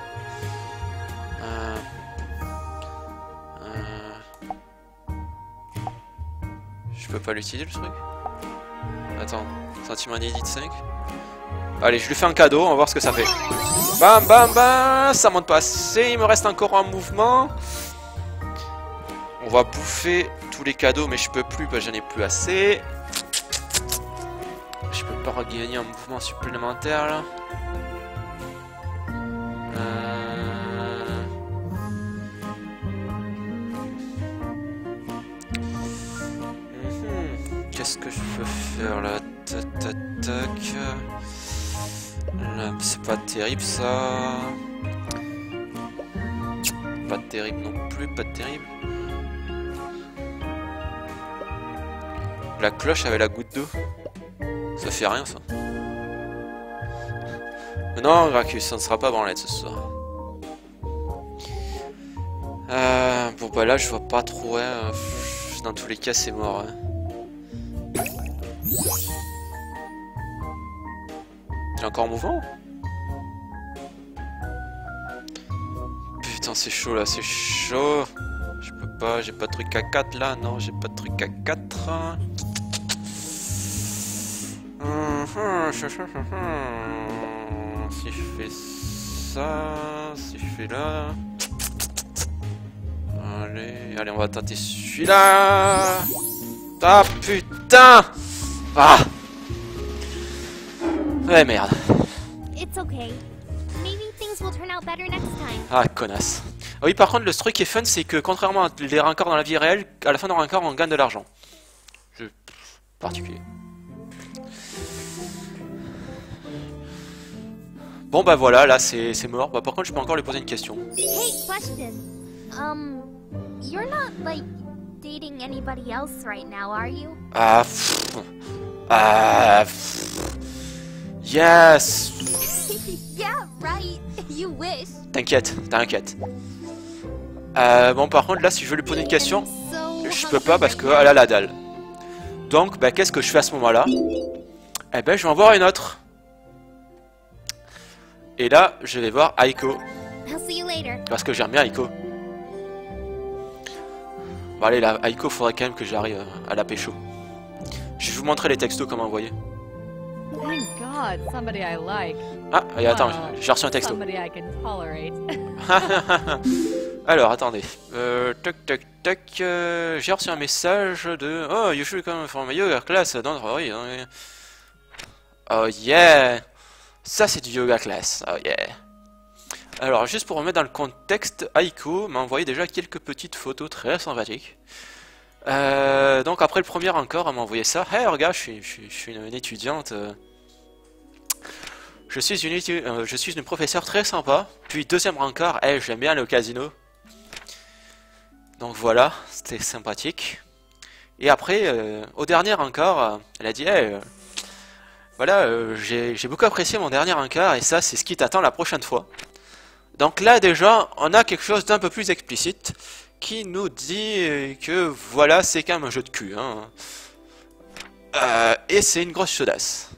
Je peux pas l'utiliser le truc? Attends, sentiment inédit 5. Allez, je lui fais un cadeau, on va voir ce que ça fait. Bam bam bam, ça monte pas assez, il me reste encore un mouvement. On va bouffer tous les cadeaux, mais je peux plus, bah j'en ai plus assez. Je peux pas regagner un mouvement supplémentaire là. Qu'est-ce que je peux faire là? Tac tac tac. Là, c'est pas terrible ça. Pas terrible non plus, pas terrible. La cloche avec la goutte d'eau. Ça fait rien ça. Mais non, Gracchus, ça ne sera pas branlette ce soir. Bon bah là je vois pas trop, hein. Dans tous les cas c'est mort. Hein. Il est encore en mouvement? Putain c'est chaud là, c'est chaud. Je peux pas, j'ai pas de truc à 4 là, non j'ai pas de truc à 4. Si je fais ça, si je fais là... Allez on va tenter celui-là. Ah putain. Ah. Ouais merde. It's okay. Maybe things will turn out better next time. Ah connasse. Ah oui par contre le truc qui est fun c'est que contrairement à les rancors dans la vie réelle, à la fin d'un rancor on gagne de l'argent. C'est particulier. Bon bah voilà, là c'est mort. Bah par contre je peux encore lui poser une question. Hey, question. You're not like dating anybody else right now, are you? Yes. Yeah, right. You wish. T'inquiète, t'inquiète. Bon par contre là si je veux lui poser une question, je peux pas parce qu'elle a la dalle. Donc bah qu'est-ce que je fais à ce moment-là? Eh ben je vais en voir une autre. Et là je vais voir Aiko. I'll see you later. Parce que j'aime bien Aiko. Bon allez là, Aiko faudrait quand même que j'arrive à la pécho. Je vais vous montrer les textos comment envoyer. Thank God, somebody I like. Ah, et attends, j'ai reçu un texto. Somebody I can tolerate. Alors, attendez. Tac, tac, tac. J'ai reçu un message de... Oh, you should come from my yoga class, don't worry. Oh yeah. Ça, c'est du yoga class. Oh yeah. Alors, juste pour remettre dans le contexte, Aiko m'a envoyé déjà quelques petites photos très sympathiques. Donc, après le premier encore, elle m'a envoyé ça. Hey, regarde, je suis une étudiante... Je suis une professeure très sympa. Puis deuxième rencard, hey, j'aime bien aller au casino. Donc voilà, c'était sympathique. Et après, au dernier rencard, elle a dit hey, voilà, j'ai beaucoup apprécié mon dernier rencard et ça c'est ce qui t'attend la prochaine fois. Donc là déjà, on a quelque chose d'un peu plus explicite qui nous dit que voilà, c'est quand même un jeu de cul. Hein. Et c'est une grosse chaudasse.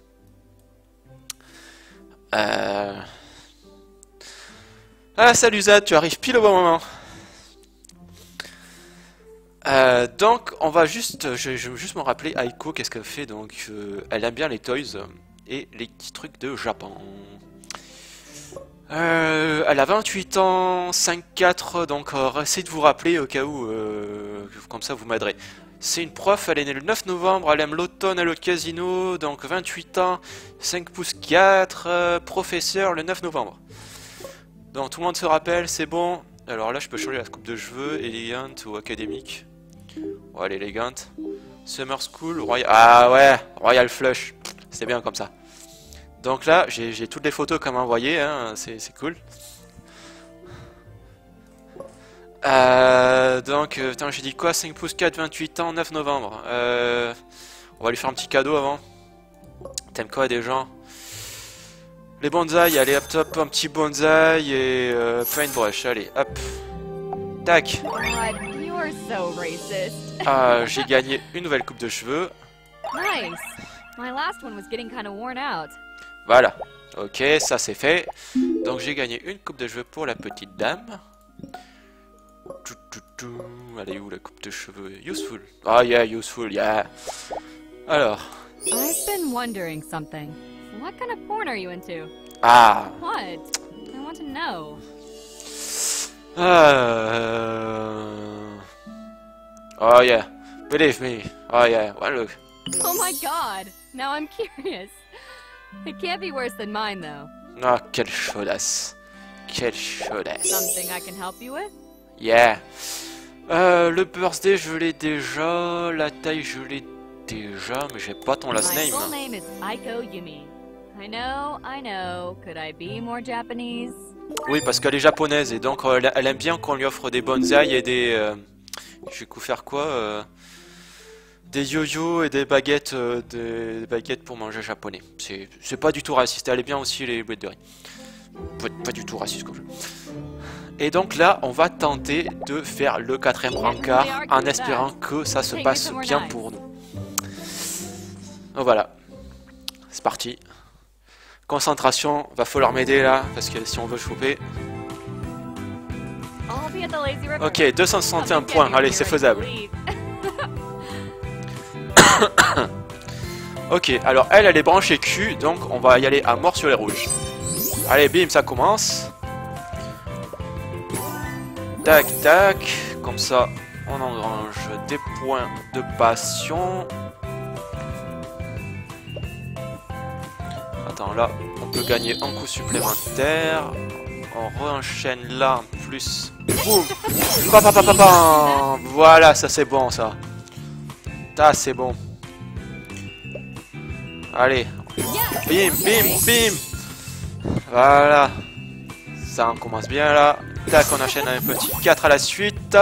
Ah, salut Zad, tu arrives pile au bon moment. Donc, on va juste... Je vais juste me rappeler Aiko, qu'est-ce qu'elle fait. Donc, elle aime bien les toys et les petits trucs de Japon. Elle a 28 ans, 5-4, donc essayez de vous rappeler au cas où, comme ça vous m'aiderez. C'est une prof, elle est née le 9 novembre, elle aime l'automne et le casino, donc 28 ans, 5 pouces 4, professeur le 9 novembre. Donc tout le monde se rappelle, c'est bon. Alors là je peux changer la coupe de cheveux, élégante ou académique. Ouais, elle est élégante. Summer School, Royal... Ah ouais, Royal Flush, c'est bien comme ça. Donc là, j'ai toutes les photos qu'elle m'a envoyées, hein, c'est cool. Donc, putain, j'ai dit quoi? 5 pouces 4, 28 ans, 9 novembre. On va lui faire un petit cadeau avant. T'aimes quoi déjà? Les bonsaïs, allez, hop, top, un petit bonsaï et paintbrush, allez, hop. Tac. God, you are so racist. J'ai gagné une nouvelle coupe de cheveux. Nice. My last one was getting kind of worn out. Voilà. Ok, ça c'est fait. Donc j'ai gagné une coupe de cheveux pour la petite dame. Elle est où la coupe de cheveux? Useful. Ah yeah, useful, yeah. Alors. I've been wondering something. What kind of porn are you into? Ah. What? I want to know. Oh yeah. Believe me. Oh yeah. One look. Oh my god. Now I'm curious. It can't be worse than mine, though. Ah, quelle chaudasse. Quelle chaudasse. Something I can help you with? Yeah. Le birthday, je l'ai déjà. La taille, je l'ai déjà. Mais j'ai pas ton last My name. full name is Aiko Yumi. I know. Could I be more Japanese? Oui, parce qu'elle est japonaise. Et donc, elle aime bien qu'on lui offre des bonsaïs et des... je vais faire quoi des yo-yo et des baguettes pour manger japonais. C'est pas du tout raciste. Elle est bien aussi les boulettes de riz. Pas du tout raciste comme jeu. Et donc là, on va tenter de faire le 4ème rencard en espérant que ça se passe bien pour nous. Donc voilà. C'est parti. Concentration, va falloir m'aider là, parce que si on veut choper... I'll be at the Lazy River. Ok, 261 points, allez, c'est faisable. Ok, alors elle est branchée Q, donc on va y aller à mort sur les rouges. Allez, bim, ça commence. Tac, tac, comme ça, on engrange des points de passion. Attends, là, on peut gagner un coup supplémentaire. On re-enchaîne là, en plus. Boum. Voilà, ça c'est bon, ça. Ça c'est bon. Allez. Bim, bim, bim. Voilà. Ça, on commence bien là. Tac, on enchaîne un petit 4 à la suite.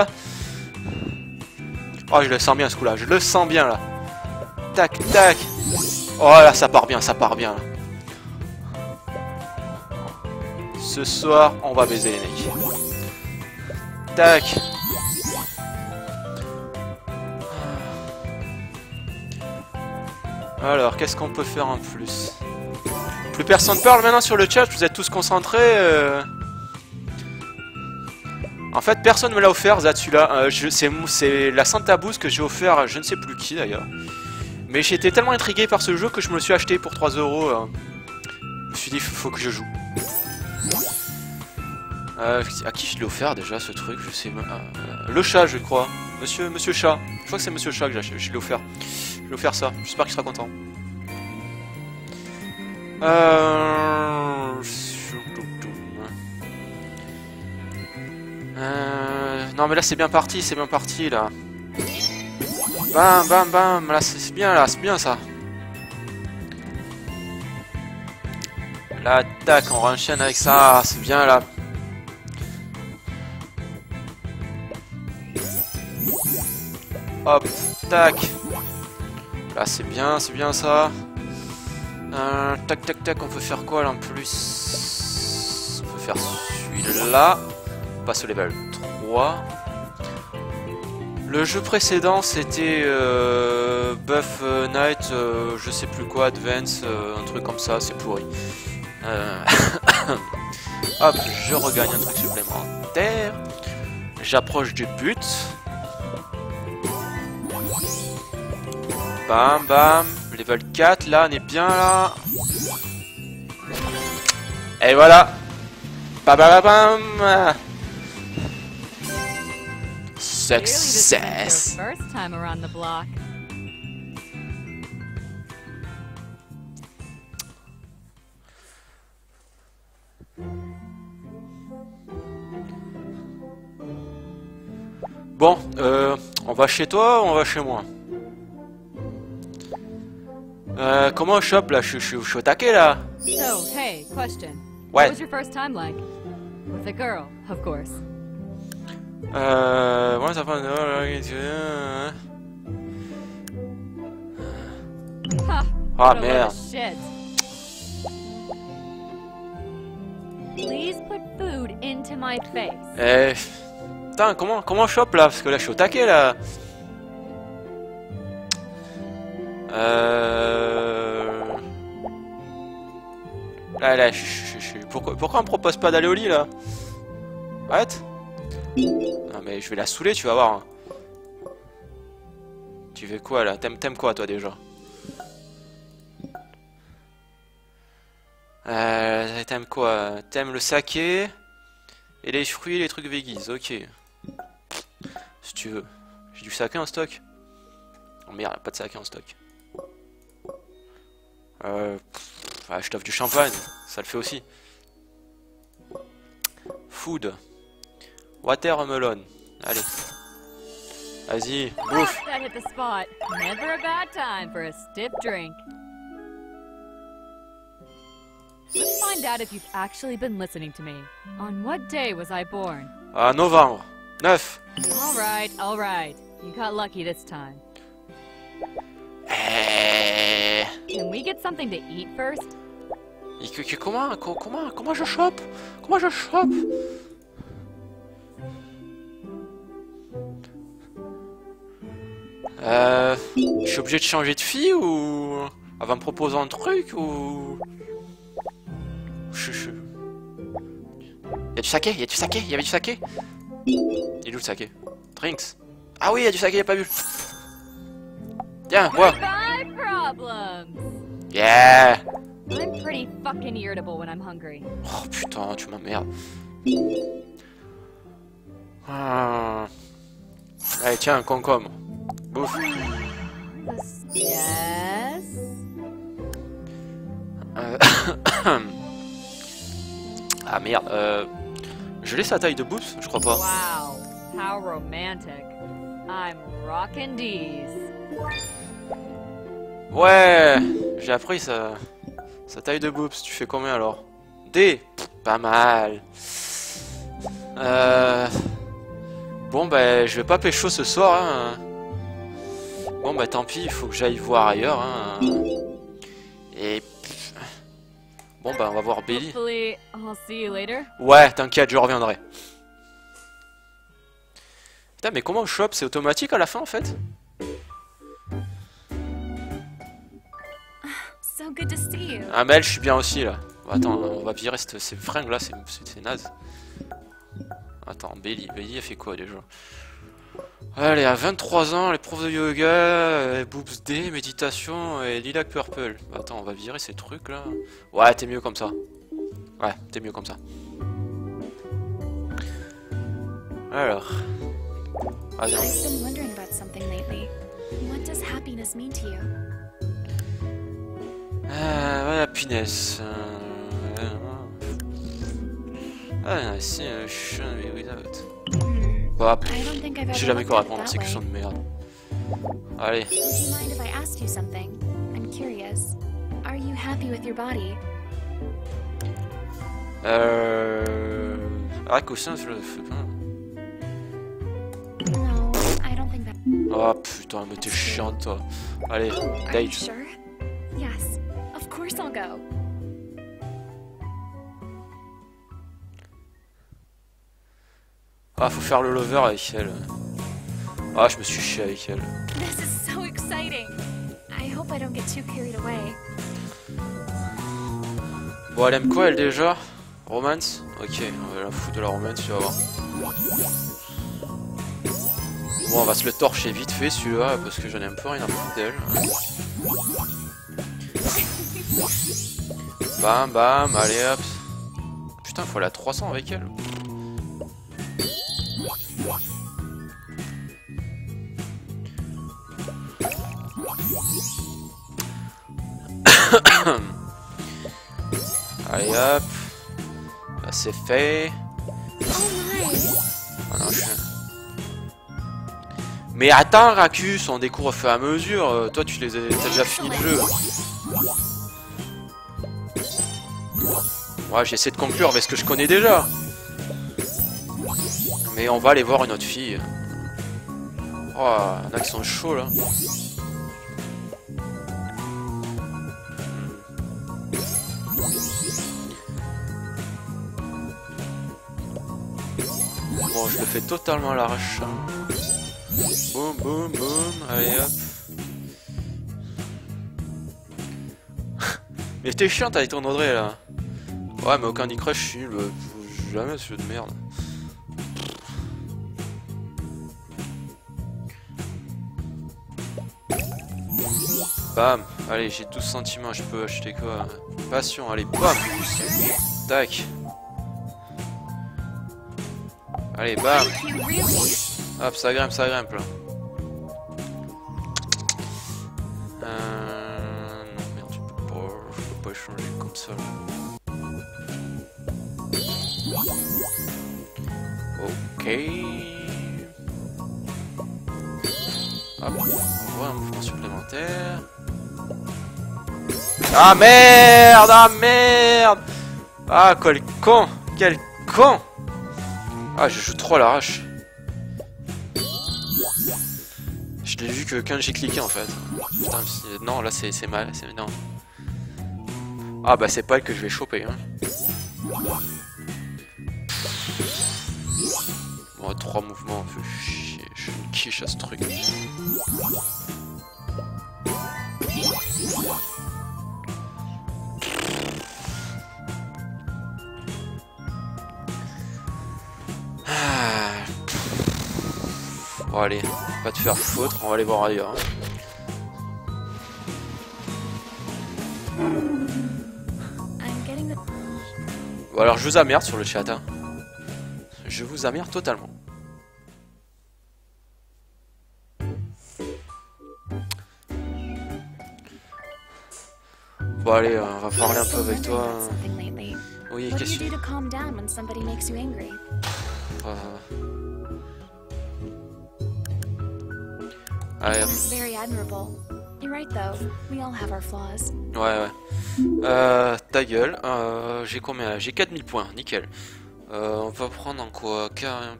Oh, je le sens bien ce coup-là. Je le sens bien là. Tac, tac. Oh là, ça part bien, ça part bien là. Ce soir, on va baiser les mecs. Tac. Alors, qu'est-ce qu'on peut faire en plus? Plus personne parle maintenant sur le chat, vous êtes tous concentrés. En fait, personne me l'a offert, Zat, celui-là. C'est la Santa Boost que j'ai offert à je ne sais plus qui d'ailleurs. Mais j'étais tellement intrigué par ce jeu que je me le suis acheté pour 3 €. Je me suis dit, faut que je joue. À qui je l'ai offert déjà ce truc? Je sais. Le chat, je crois. Monsieur Chat. Je crois que c'est Monsieur Chat que je l'ai offert. Je l'ai offert ça. J'espère qu'il sera content. Non mais là c'est bien parti là. Bam bam bam, là c'est bien ça. Là tac, on enchaîne avec ça, c'est bien là. Hop, tac. Là c'est bien ça. Tac tac tac, on peut faire quoi là en plus? On peut faire celui-là. On passe au level 3. Le jeu précédent c'était Buff Fortnite, je sais plus quoi, Advance, un truc comme ça, c'est pourri. Hop, je regagne un truc supplémentaire. J'approche du but. Bam, bam. Level 4, là, on est bien là. Et voilà. Bam, bam, bam, bam. Success. First time around the block. Bon, on va chez toi ou on va chez moi? Comment on chope là? Je suis au taquet là. So, hey, question. Ouais. What was your first time like? With a girl, of course. Moi ça fait... Ha! Ah what a load merde. of shit. Please put food into my face. Putain, comment on chope là? Parce que là je suis au taquet là. Là, pourquoi on me propose pas d'aller au lit là? Arrête. Non mais je vais la saouler, tu vas voir. Hein. Tu veux quoi là? T'aimes quoi toi déjà? T'aimes quoi? T'aimes le saké et les fruits et les trucs veggies, ok. Si tu veux. J'ai du saké en stock. Oh merde, pas de saké en stock. Je t'offre du champagne, ça le fait aussi. Food. Watermelon. Allez. Vas-y, bouffe. That hit the spot. Never a bad time for a stiff drink. Let's find out if you've actually been listening to me. On what day was I born? Ah, novembre. 9. All right. You got lucky this time. Can we get something to eat first? Comment je chope? Comment je chope? Je suis obligé de changer de fille ou... Elle va me proposer un truc ou... Y'a du saké? Y'a du saké? Y'avait du saké? Il est où le saké? Drinks. Ah oui, y'a du saké, y'a pas vu. Tiens, bois. Goodbye problems. Yeah. I'm pretty fucking irritable when I'm hungry. Oh putain, tu m'emmerdes. Ah. Allez, tiens, un concombre. Bouffe. Yes. Ah merde, je laisse sa taille de boobs? Je crois pas. Wow, how romantic. I'm rockin' D's. Ouais, j'ai appris sa taille de boobs. Tu fais combien alors? D. Pas mal. Bon bah je vais pas pécho ce soir hein. Bon bah tant pis, il faut que j'aille voir ailleurs hein. Et bon bah on va voir Belly. Hopefully, I'll see you later. Ouais, t'inquiète, je reviendrai. Putain mais comment on chope? C'est automatique à la fin en fait? So good to see you. Ah mais je suis bien aussi là. Attends, on va virer ces fringues là, c'est naze. Attends, Belly elle fait quoi déjà? Allez, à 23 ans, les profs de yoga, boobs D, méditation et lilac purple. Attends, on va virer ces trucs là. Ouais, t'es mieux comme ça. Ouais, t'es mieux comme ça. Alors. Vas-y. I've been wondering about something lately. What does happiness mean to you? Voilà, punaise. C'est un chien without. Bah, I don't think I've ever j'ai jamais looked quoi at it répondre à that ces way. questions de merde. Allez. Would you mind if I asked you something? I'm curious. Are you happy with your body? Ah, coussin, je le fais pas. No, I don't think that. Oh putain, mais t'es chiante toi. Allez, Oh, are you date. sure? Yes, of course I'll go. Ah, faut faire le lover avec elle. Ah, je me suis chié avec elle. This is so exciting. I hope I don't get too carried away. Bon, elle aime quoi elle déjà? Romance? Ok, on va la foutre de la romance, tu vas voir. Bon, on va se le torcher vite fait celui-là parce que j'en ai un peu rien à foutre d'elle. Bam bam, allez hop. Putain, faut aller à 300 avec elle. Allez hop. Là c'est fait. Ah non, Mais attends Racus, on découvre au fur et à mesure. Toi tu les as... T'as déjà fini le jeu. Ouais, j'essaie de conclure avec ce que je connais déjà. Mais on va aller voir une autre fille. Oh, il y en a qui sont chauds là. Bon, je le fais totalement à l'arrache. Boum, boum, boum. Allez hop. Mais t'es chiante avec ton Audrey là. Ouais, mais aucun Candy Crush, je suis nul. Jamais ce jeu de merde. Bam. Allez, j'ai 12 sentiments, je peux acheter quoi? Passion, allez, bam. Tac. Allez, bam. Hop, ça grimpe là. Non, merde, je peux pas changer comme ça. Ok. Hop, on voit un mouvement supplémentaire. Ah merde! Ah merde! Ah, quel con! Quel con! Ah, je joue trop à l'arrache. Je l'ai vu que quand j'ai cliqué en fait. Putain, non, là c'est mal. Non. Ah bah c'est pas elle que je vais choper. Hein. Bon, 3 mouvements, chier. Je suis une quiche à ce truc. Bon allez, pas te faire foutre, on va aller voir ailleurs. Bon alors je vous emmerde sur le chat. Hein. Je vous emmerde totalement. Bon allez, on va parler un peu avec toi. Oui, qu'est-ce que... Allez. Ouais. Ta gueule. J'ai combien là? J'ai 4000 points, nickel. On va prendre en quoi?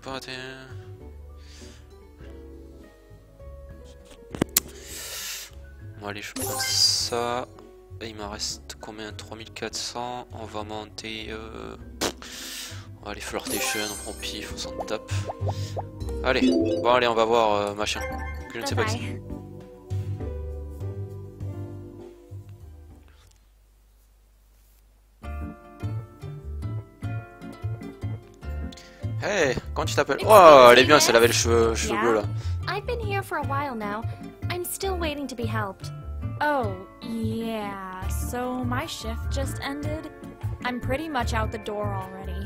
Bon, allez, je prends ça. Et il m'en reste combien? 3400. On va monter. On va aller flirtation, on prend pif, on s'en tape. Allez, bon, allez, on va voir machin. Que je ne sais pas qui c'est. Hey, comment tu t'appelles? Oh, elle est bien, celle avec les cheveux bleus là. I've been here for a while now. I'm still waiting to be helped. Oh, yeah. So my shift just ended. I'm pretty much out the door already.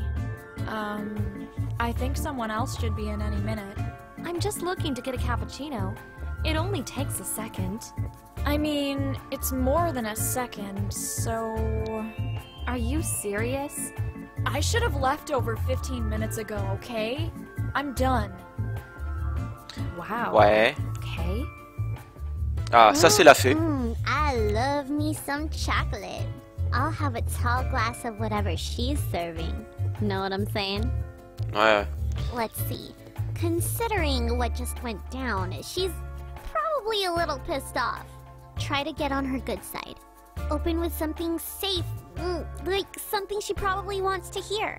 I think someone else should be in any minute. I'm just looking to get a cappuccino. It only takes a second. I mean, it's more than a second, so... Are you serious? I should have left over 15 minutes ago, okay? I'm done. Wow. Ouais. Okay. Ah, ça c'est la fée. I love me some chocolate. I'll have a tall glass of whatever she's serving. Know what I'm saying? Ouais. Let's see. Considering what just went down, she's probably a little pissed off. Try to get on her good side. Open with something safe, like something she probably wants to hear.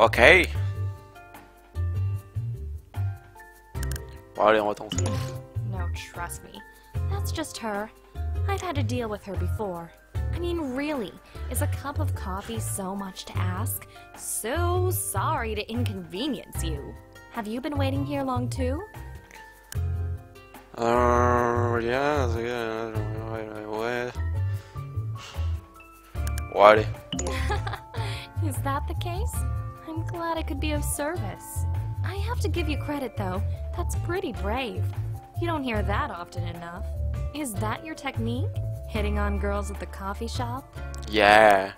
Ok. Bon, allez, on va tenter. no, trust me. That's just her. I've had to deal with her before. I mean, really, is a cup of coffee so much to ask? So sorry to inconvenience you. Have you been waiting here long too? Yeah, ouais. Bon, allez. Is that the case? I'm glad I could be of service. I have to give you credit, though. That's pretty brave. You don't hear that often enough. Is that your technique? Hitting on girls at the coffee shop? Yeah.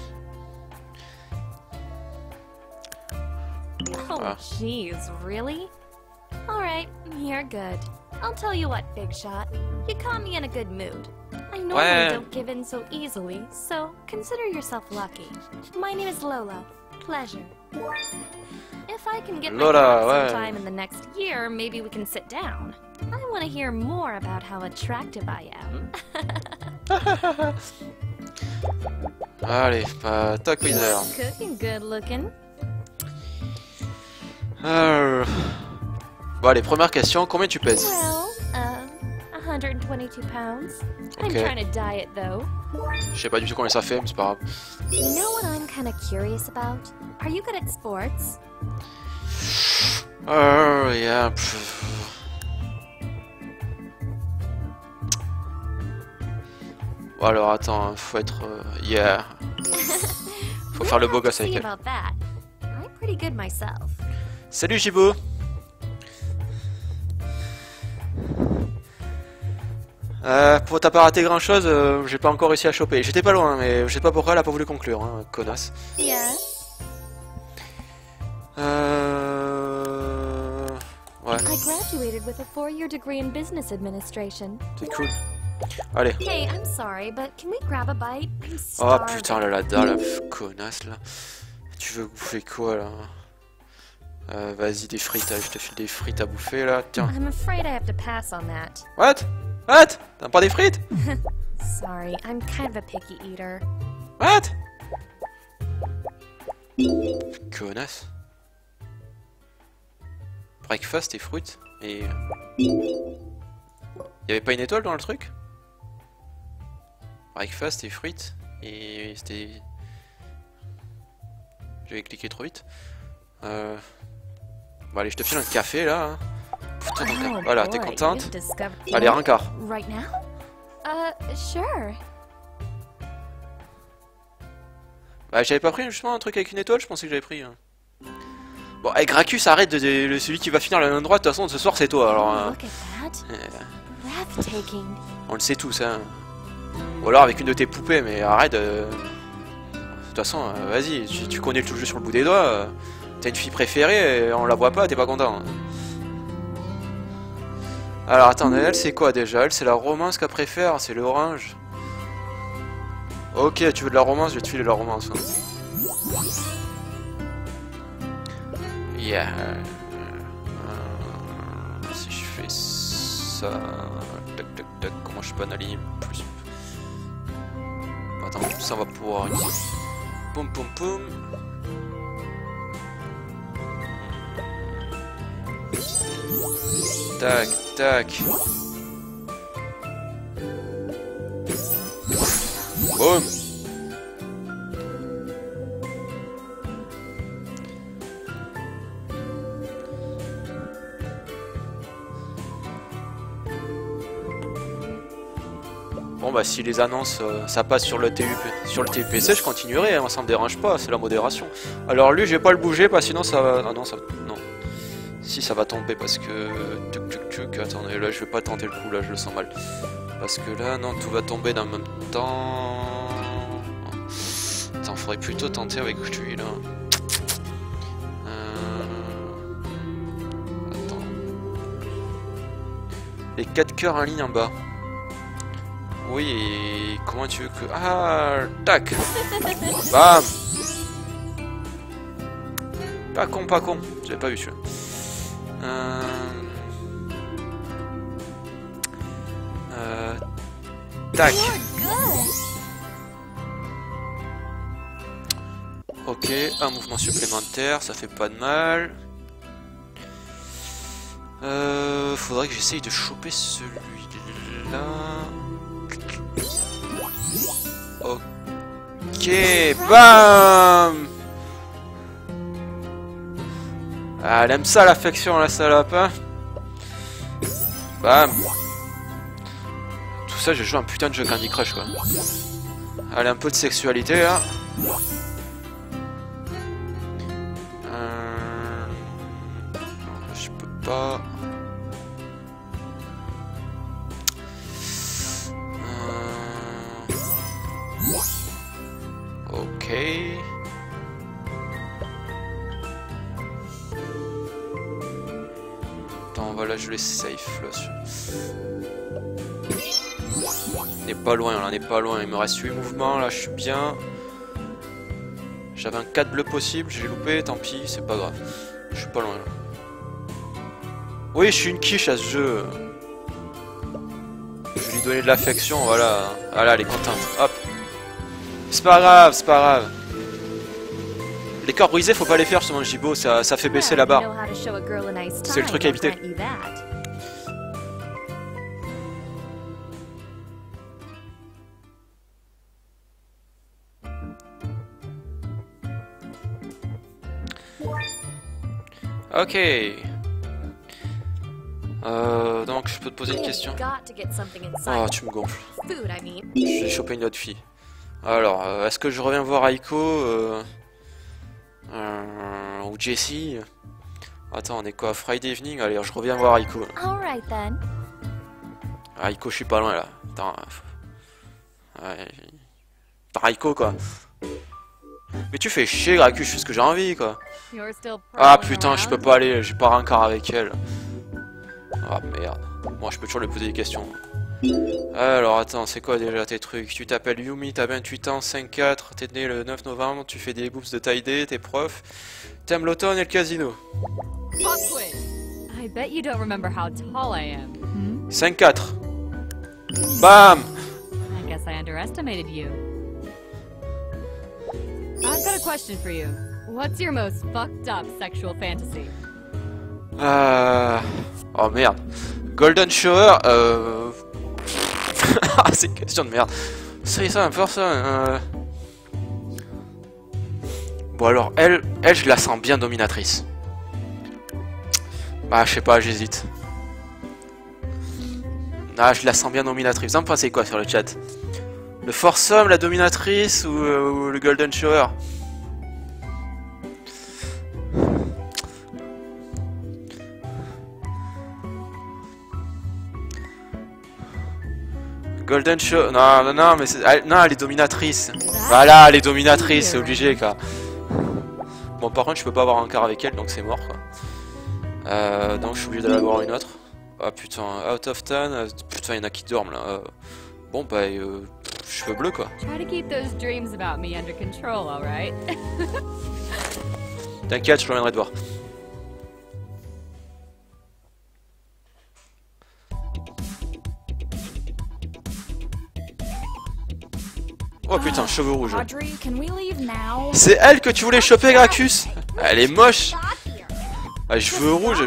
Oh, jeez, really? Alright, you're good. I'll tell you what, Big Shot. You caught me in a good mood. I normally don't give in so easily, so consider yourself lucky. My name is Lola. Pleasure. If I can get my card sometime in the next year, maybe we can sit down. I want to hear more about how attractive I am. Allez, tac winner. Cooking good looking. Bon, allez, première question, combien tu pèses? Well, 122 pounds. I'm Okay. trying to diet though. Je sais pas du tout combien ça fait, mais c'est pas grave. You know what I'm kind of curious about? Are you good at sports? Yeah. Bon, alors attends, faut être. Yeah. Faut faire le beau gosse avec See elle. about that. I'm pretty good myself. Salut Jibo. T'as pas raté grand chose, j'ai pas encore réussi à choper. J'étais pas loin, mais je sais pas pourquoi elle a pas voulu conclure, hein, connasse. Yeah. Ouais, I graduated with a 4-year degree in business administration. c'est cool. Allez. Hey, I'm sorry, but can we grab a bite? I'm Oh starving. putain, là, la dalle, connasse là. Tu veux bouffer quoi là? Vas-y, des frites, je te file des frites à bouffer là, tiens. I'm afraid I have to pass on that. What? What? T'as pas des frites? Sorry, I'm kind of a picky eater. What? Connasse. Breakfast et fruits et... Y'avait pas une étoile dans le truc? Breakfast et fruits et c'était... J'avais cliqué trop vite. Bon allez, je te file un café là. Hein. Putain, Oh, voilà, t'es boy, contente? you've discovered- Allez, rencard. Right now? Sure. Bah j'avais pas pris justement un truc avec une étoile, je pensais que j'avais pris. Bon, hey, Gracchus, arrête celui qui va finir la main droite, de toute façon ce soir c'est toi alors. Look at that. Breathtaking. On le sait tous, hein. Ou alors avec une de tes poupées, mais arrête. De toute façon, vas-y, tu connais le jeu sur le bout des doigts. T'as une fille préférée, et on la voit pas, t'es pas content. Hein. Alors attends, elle c'est quoi déjà? Elle c'est la romance qu'elle préfère, c'est l'orange. Ok, tu veux de la romance, je vais te filer de la romance. Hein. Yeah. Si je fais ça... Tac tac tac, comment je peux analyser plus? Attends, ça va pouvoir... Poum poum poum. Tac tac. Boum. Bon bah si les annonces ça passe sur le TUPC, je continuerai, hein, ça me dérange pas, c'est la modération. Alors lui je vais pas le bouger parce que sinon ça va... Ah non, ça... non. Si ça va tomber parce que... Attendez, là je vais pas tenter le coup, là je le sens mal. Parce que là, non, tout va tomber dans le même temps... Attends, faudrait plutôt tenter avec lui là. Attends. Les 4 cœurs en ligne en bas. Oui, et comment tu veux que... Ah, tac. Bam. Pas con, pas con. J'avais pas vu celui-là. Tac. Ok, un mouvement supplémentaire, ça fait pas de mal. Faudrait que j'essaye de choper celui-là. Ok, bam. Ah, elle aime ça l'affection, la salope, hein. Bam. Tout ça, j'ai joué un putain de jeu Candy Crush, quoi. Allez, un peu de sexualité, là. Je peux pas... Ok. Attends, voilà, je laisse safe là. On n'est pas loin, là, on n'est pas loin. Il me reste 8 mouvements, là, je suis bien. J'avais un 4 bleu possible, j'ai loupé, tant pis, c'est pas grave. Je suis pas loin, là. Oui, je suis une quiche à ce jeu. Je vais lui donner de l'affection, voilà. Voilà, elle est contente. Hop. C'est pas grave, c'est pas grave. Les corps brisés, faut pas les faire sur mon gigot, ça fait baisser la barre. C'est le truc à éviter. Ok. Donc je peux te poser une question. Oh, tu me gonfles. Je vais choper une autre fille. Alors, est-ce que je reviens voir Aiko ou Jessie? Attends, on est quoi? Friday evening? Allez, je reviens voir Aiko. Aiko, je suis pas loin là. Attends. Aiko, quoi. Mais tu fais chier, Gracchus, je fais ce que j'ai envie, quoi. Ah putain, je peux pas aller, j'ai pas rencard avec elle. Ah merde. Moi, je peux toujours lui poser des questions. Alors attends, c'est quoi déjà tes trucs? Tu t'appelles Yumi, t'as 28 ans, 5-4, t'es né le 9 novembre, tu fais des boobs de taille D, t'es prof, t'aimes l'automne et le casino. 5-4. Bam! I guess I underestimated you. I've got a question for you. What's your most fucked up sexual fantasy? Oh merde. Golden Shower, c'est une question de merde. Ça, un person. Bon alors, elle, je la sens bien dominatrice. Bah, je sais pas, j'hésite. Ah, je la sens bien dominatrice. Vous en pensez quoi sur le chat? Le foursome, la dominatrice ou le Golden Shower? Golden Show... Non, mais non, elle est dominatrice. Voilà, elle est dominatrice, c'est obligé, quoi. Bon, par contre, je peux pas avoir un quart avec elle, donc c'est mort, quoi. Donc, je suis obligé d'aller avoir une autre. Ah, putain, out of 10. Putain, il y en a qui dorment, là. Bon, bah, cheveux bleus, quoi. T'inquiète, je reviendrai te voir. Oh putain, cheveux rouges. C'est elle que tu voulais choper, Gracchus? Elle est moche. Ah, cheveux rouges.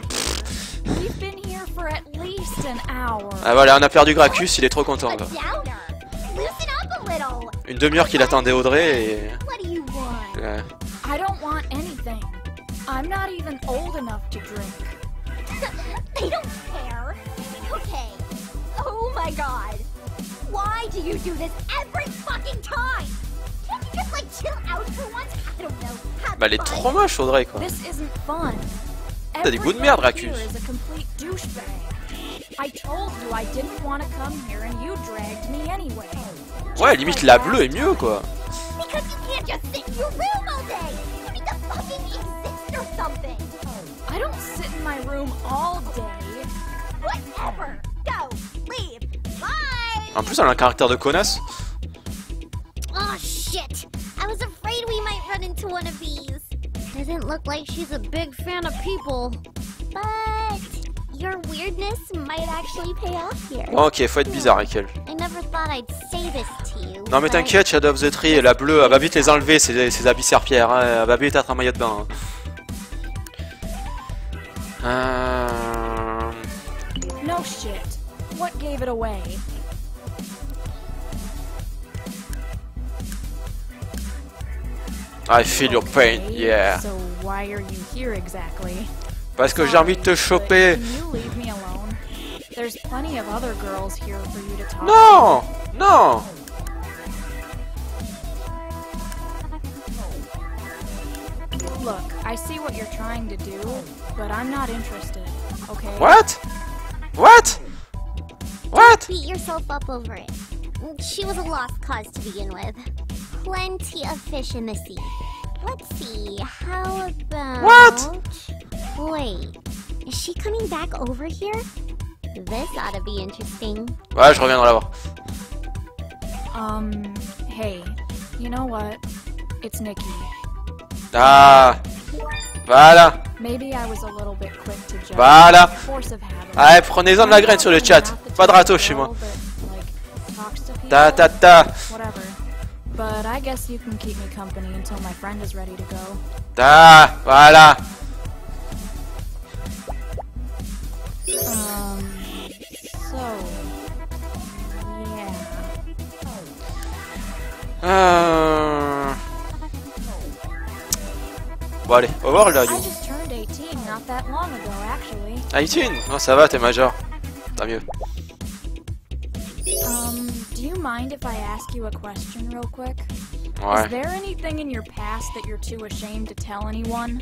Ah voilà, on a perdu Gracchus, il est trop content. Là. Une demi-heure qu'il attendait Audrey et... Why do you do this every fucking time? Can't you just like chill out for once? I don't know. Bah elle est trop moche Audrey quoi. T'as des goûts de merde Gracchus. Ouais limite la bleue est mieux quoi. Because you can't just sit in your room all day. You need to fucking exist or something. I don't sit in my room all day. Whatever. Go. Leave. Bye. En plus elle a un caractère de connasse. Oh shit! I was afraid we might run into one of these. Doesn't look like she's a big fan of people. But your weirdness might actually pay off here. Ok, faut être bizarre avec elle. I never thought I'd say this to you. Non mais t'inquiète, Shadow of the Tree, la bleue, elle va vite les enlever, ces habits serpillères, hein. Elle va vite être un maillot de bain. Hein. gave it away. I feel your pain, Okay, yeah. So why are you here exactly? Parce que j'ai envie de te choper. Can you leave me alone? There's plenty of other girls here for you to talk Non, non. to. Look, I see what you're trying to do, but I'm not interested, okay? What? What? What? Beat yourself up over it. She was a lost cause to begin with. Plenty of fish in the sea. Let's see, how about... What? Wait, is she coming back over here? This ought to be interesting. Ouais, je reviendrai la voir. Hey, you know what? It's Nikki. Ah, voilà, Maybe I was a little bit quick to judge. voilà. Force of habit. Allez, prenez-en de la graine sur le chat. Pas de râteau chez moi. Ta ta ta. Whatever. But I guess you can keep me company until my friend is ready to go. Ta, voilà. So yeah. Bon allez, au revoir là. I just turned 18 not that long ago, actually. 18. Non, ça va, t'es major. Tant mieux. Do you mind if I ask you a question real quick? Ouais. Is there anything in your past that you're too ashamed to tell anyone?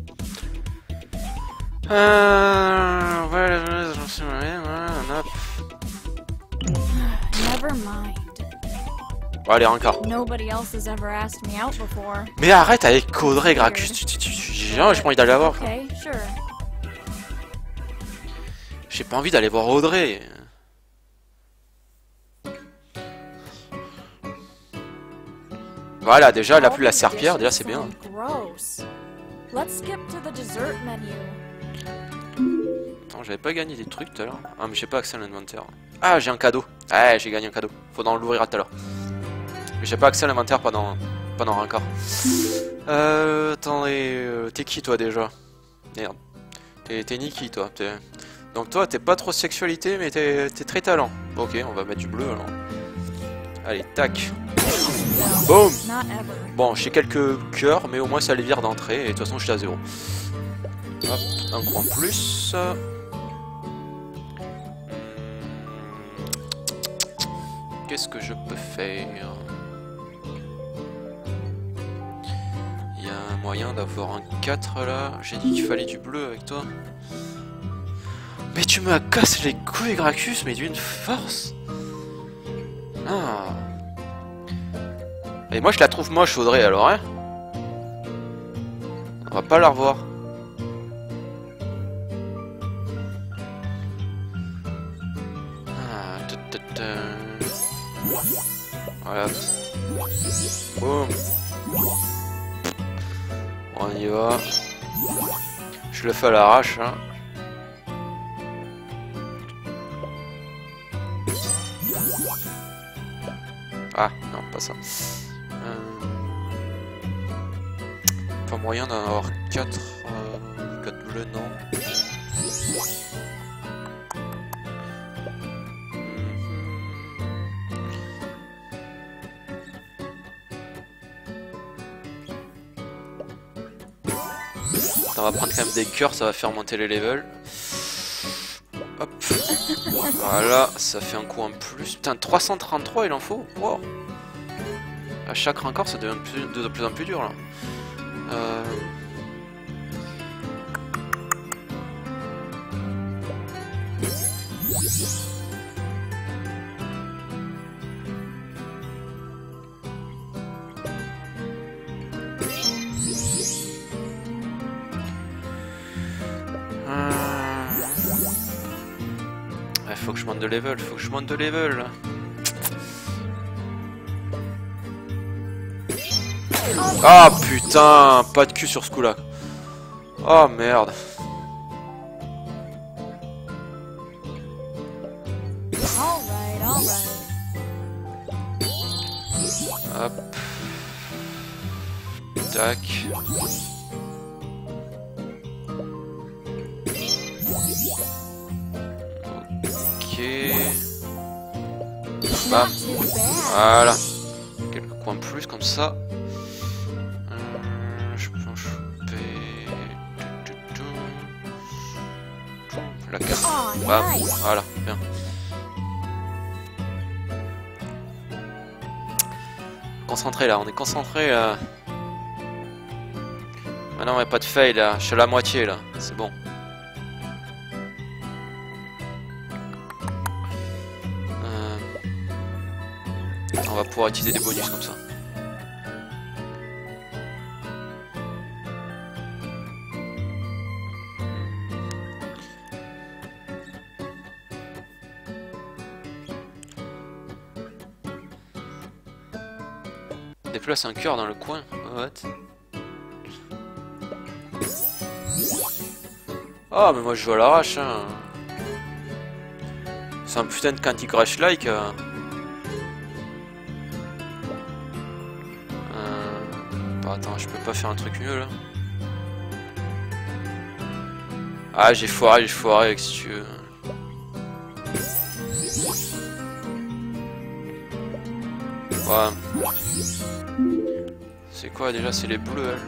Never mind. Bon allez, encore. Nobody else has ever asked me out before. Mais arrête avec Audrey Gracchus. J'ai pas envie d'aller la voir. Okay, sure. J'ai pas envie d'aller voir Audrey. Voilà, déjà, elle a plus la serpillère, déjà c'est bien. Gross. Let's skip to the dessert menu. Attends, j'avais pas gagné des trucs tout à l'heure. Ah, mais j'ai pas accès à l'inventaire. Ah, j'ai un cadeau. Ouais, j'ai gagné un cadeau. Faudra l'ouvrir tout à l'heure. Mais j'ai pas accès à l'inventaire pendant encore. Attendez, t'es qui toi déjà? Merde. T'es Nikki toi. Donc toi, t'es pas trop sexualité, mais t'es très talent. Ok, on va mettre du bleu alors. Allez, tac. Boum. Not ever. Bon, j'ai quelques cœurs, mais au moins ça les vire d'entrée, et de toute façon je suis à 0. Hop, un coup en plus. Qu'est-ce que je peux faire? Il y a un moyen d'avoir un 4 là. J'ai dit qu'il fallait du bleu avec toi. Mais tu me casses les couilles, Gracchus, mais d'une force. Ah. Et moi je la trouve moche, Audrey, alors, hein? On va pas la revoir. Ah, voilà. Boum. On y va. Je le fais à l'arrache, hein. Ah, non, pas ça. Pas moyen d'en avoir 4 bleus, non. On va prendre quand même des cœurs, ça va faire monter les levels. Hop. Voilà, ça fait un coup en plus. Putain, 333 il en faut. Wow. À chaque rancor ça devient de plus en plus dur là. Faut que je monte de level, faut que je monte de level. Ah putain, pas de cul sur ce coup là. Oh merde. Hop. Tac. Ok. Bam. Voilà. Quelques coins plus comme ça. Je peux en choper. La carte. Bam. Voilà, bien. Concentré là, on est concentré là. Maintenant, ouais, pas de fail là. Je suis à la moitié là. C'est bon. On va pouvoir utiliser des bonus comme ça. Déplace un cœur dans le coin. What? Ah, mais moi je joue à l'arrache. Hein. C'est un putain de Candy Crush like. Attends, je peux pas faire un truc mieux là. Ah, j'ai foiré si tu veux. Ouais. C'est quoi déjà? C'est les bleus, elle.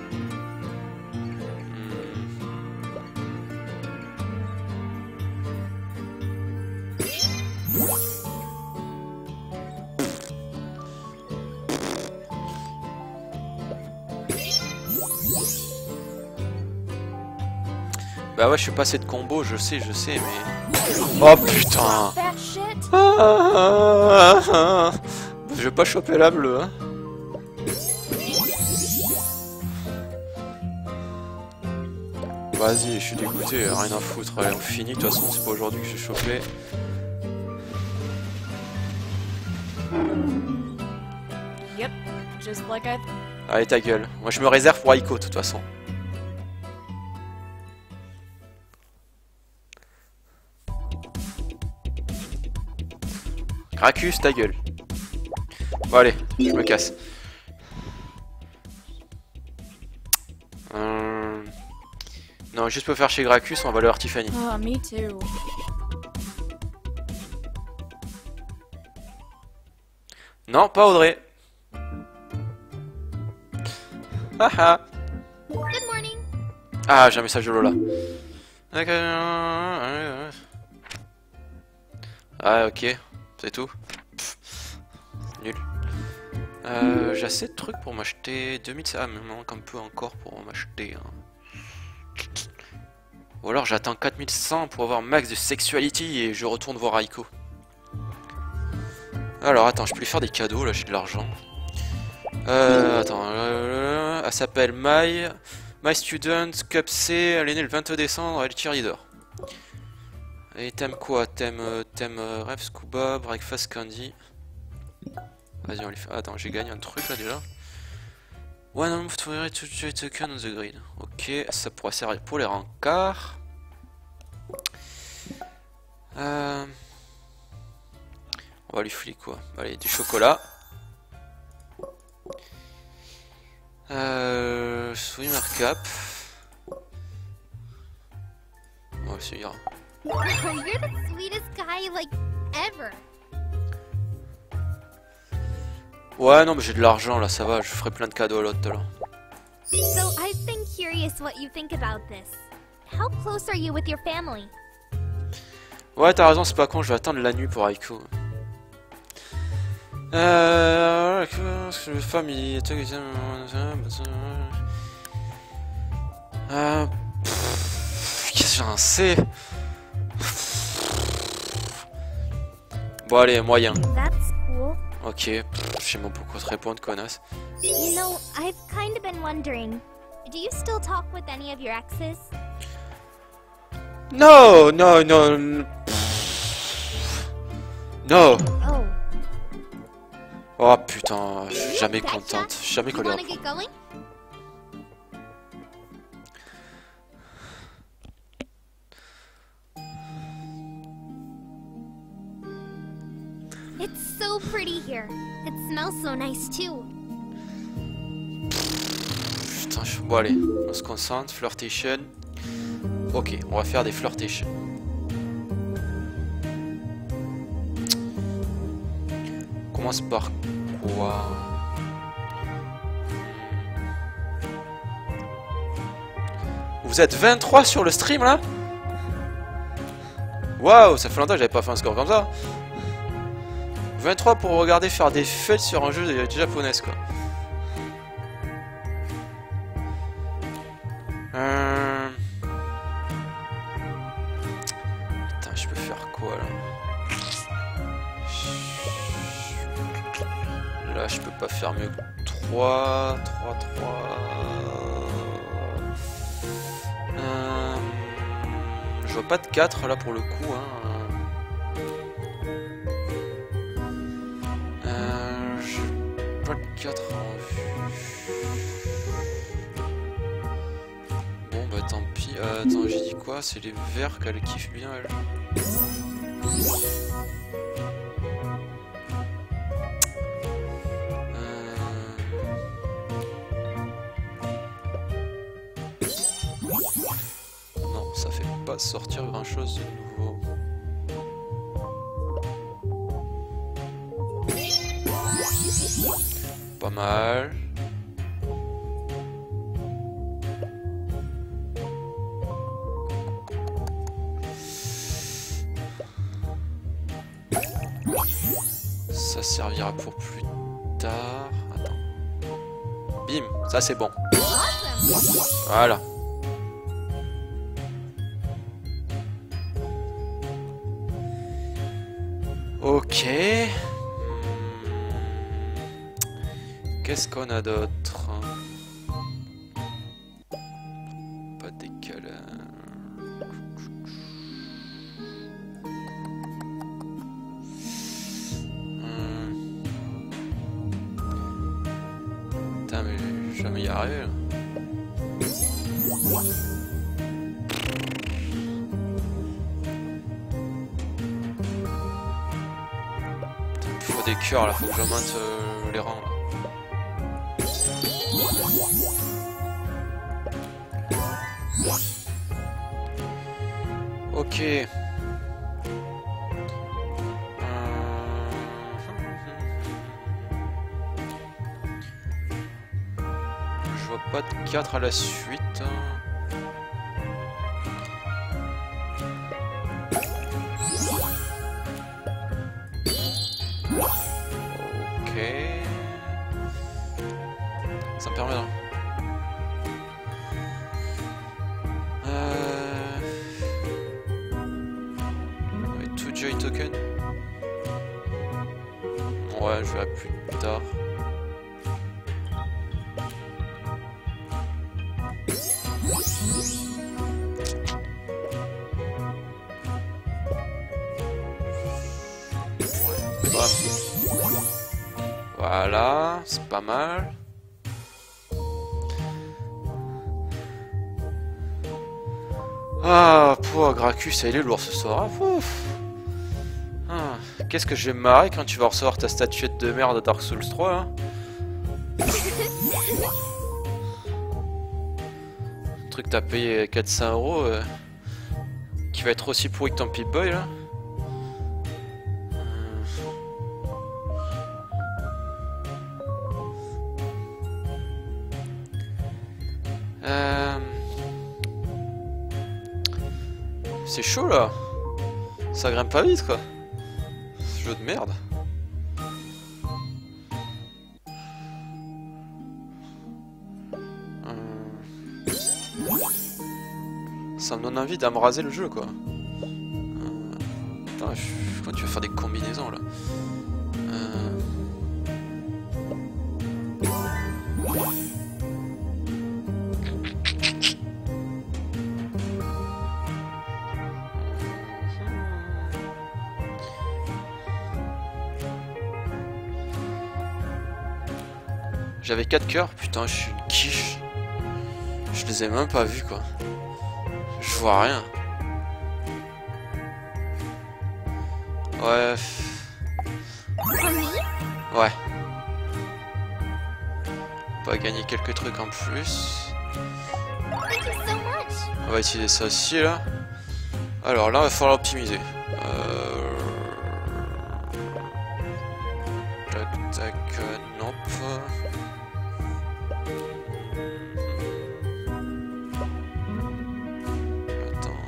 Bah ouais, je suis passé de combo, je sais, mais... Oh putain! Je vais pas choper la bleue, hein. Vas-y, je suis dégoûté, rien à foutre. Allez, on finit, de toute façon, c'est pas aujourd'hui que j'ai chopé. Yep, just like I... Allez, ta gueule. Moi, je me réserve pour Aiko, de toute façon. Gracchus, ta gueule. Bon, allez, je me casse. Non, juste pour faire chez Gracchus, on va le voir Tiffany. Oh, me too. Non, pas Audrey. Haha. Good morning. Ah, j'ai un message de Lola. Ah, ok. C'est tout. Pff, nul. J'ai assez de trucs pour m'acheter 2000. Ah, mais il me manque un peu encore pour m'acheter. Hein. Ou alors j'attends 4100 pour avoir max de sexuality et je retourne voir Aiko. Alors attends, je peux lui faire des cadeaux là, j'ai de l'argent. Attends, elle s'appelle My Student Cup C, elle est née le 22 décembre, elle est cheerleader. Et t'aimes quoi? T'aimes Rêve Scuba, Breakfast Candy. Vas-y, on lui fait. Attends, j'ai gagné un truc là déjà. One of to token on the grid. Ok, ça pourrait servir pour les rencarts. On va lui filer quoi? Allez, du chocolat. Swimmer cap. On va suivre. Oh, you're the sweetest guy, like, ever. Ouais, non, mais j'ai de l'argent là, ça va, je ferai plein de cadeaux à l'autre tout à l'heure. So, I've been curious what you think about this. How close are you with your family? Ouais, t'as raison, c'est pas con, je vais attendre la nuit pour Aiko. Famille. Qu'est-ce que j'en sais? Bon, allez, moyen. That's cool. Ok, j'ai même beaucoup de répondre, connasse. You know, I've kind of been wondering, do you still talk with any of your exes? No, no, no. No. Oh. Oh putain, je suis jamais contente, je suis jamais You collée. wanna get going? It's so pretty here. It smells so nice too. Putain, bon allez, on se concentre, flirtation. Ok, on va faire des flirtations. commence par quoi? Vous êtes 23 sur le stream là? Waouh, ça fait longtemps que j'avais pas fait un score comme ça. 23 pour regarder faire des fêtes sur un jeu de japonaise quoi. Putain, je peux faire quoi là? Là, je peux pas faire mieux que 3. Je vois pas de 4 là pour le coup. Hein. Je vois pas de 4 en vue. Bon bah tant pis. Attends, j'ai dit quoi? C'est les verts qu'elle kiffe bien elle. Non, ça fait pas sortir grand chose de nouveau. Pas mal. Ça servira pour plus tard. Attends. Bim, ça c'est bon. Voilà. Ok. Qu'est-ce qu'on a d'autre? Pas de décalage. Putain mais je vais jamais y arriver là. Il faut des cœurs là, faut que j'augmente les rangs là. Ok. Je vois pas de 4 à la suite. Ok. Ça me permet là. Joy token. Ouais, je verrai plus tard. Ouais, bam. Voilà, c'est pas mal. Ah, pouah, Gracchus, il est lourd ce soir. Hein. Ouf. Qu'est-ce que je vais me marrer quand tu vas recevoir ta statuette de merde à Dark Souls 3 là. Un truc que t'as payé 400 €, qui va être aussi pourri que ton Pip-Boy là. C'est chaud là. Ça grimpe pas vite quoi. Jeu de merde. Ça me donne envie de me raser le jeu quoi. Putain, quand tu vas faire des combinaisons là. J'avais 4 cœurs, putain, je suis une quiche. Je les ai même pas vus quoi. Je vois rien. Ouais. Ouais. On va gagner quelques trucs en plus. On va utiliser ça aussi là. Alors là, il va falloir optimiser. Tac, tac, nope. Attends.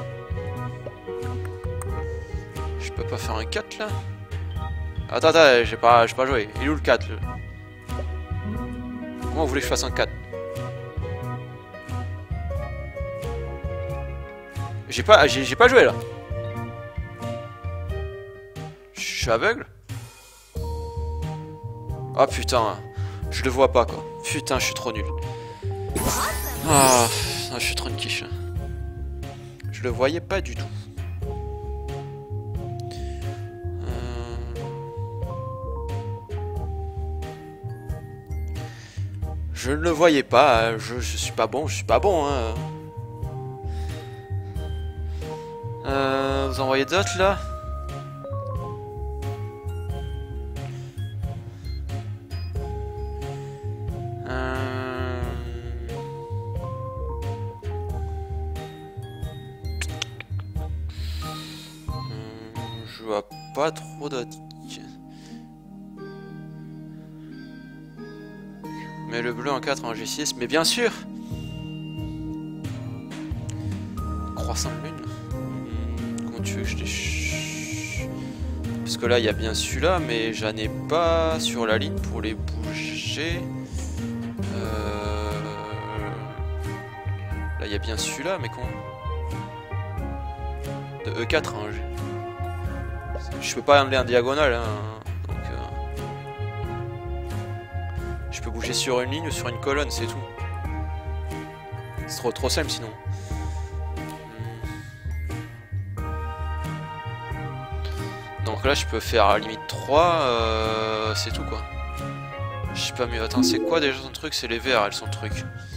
Je peux pas faire un 4 là? Attends, j'ai pas joué. Il est où le 4 là? Comment vous voulez que je fasse un 4? J'ai pas joué là. Je suis aveugle? Ah putain, je le vois pas quoi. Putain, je suis trop nul. Ah, je suis trop une quiche. Je le voyais pas du tout. Je ne le voyais pas. Je suis pas bon, je suis pas bon. Hein. Vous en voyez d'autres là? Je vois pas trop d'autres. Mais le bleu en 4 en G6, mais bien sûr! Croissant de lune. Comment tu veux que je les... Parce que là, il y a bien celui-là, mais j'en ai pas sur la ligne pour les bouger. Là, il y a bien celui-là, mais comment... De E4, hein. Je peux pas aller en diagonale, hein. Donc, je peux bouger sur une ligne ou sur une colonne, c'est tout. C'est trop simple sinon. Donc là je peux faire à la limite 3, c'est tout quoi. Je sais pas mieux. Attends, c'est quoi déjà son truc? C'est les verts, elles sont truc.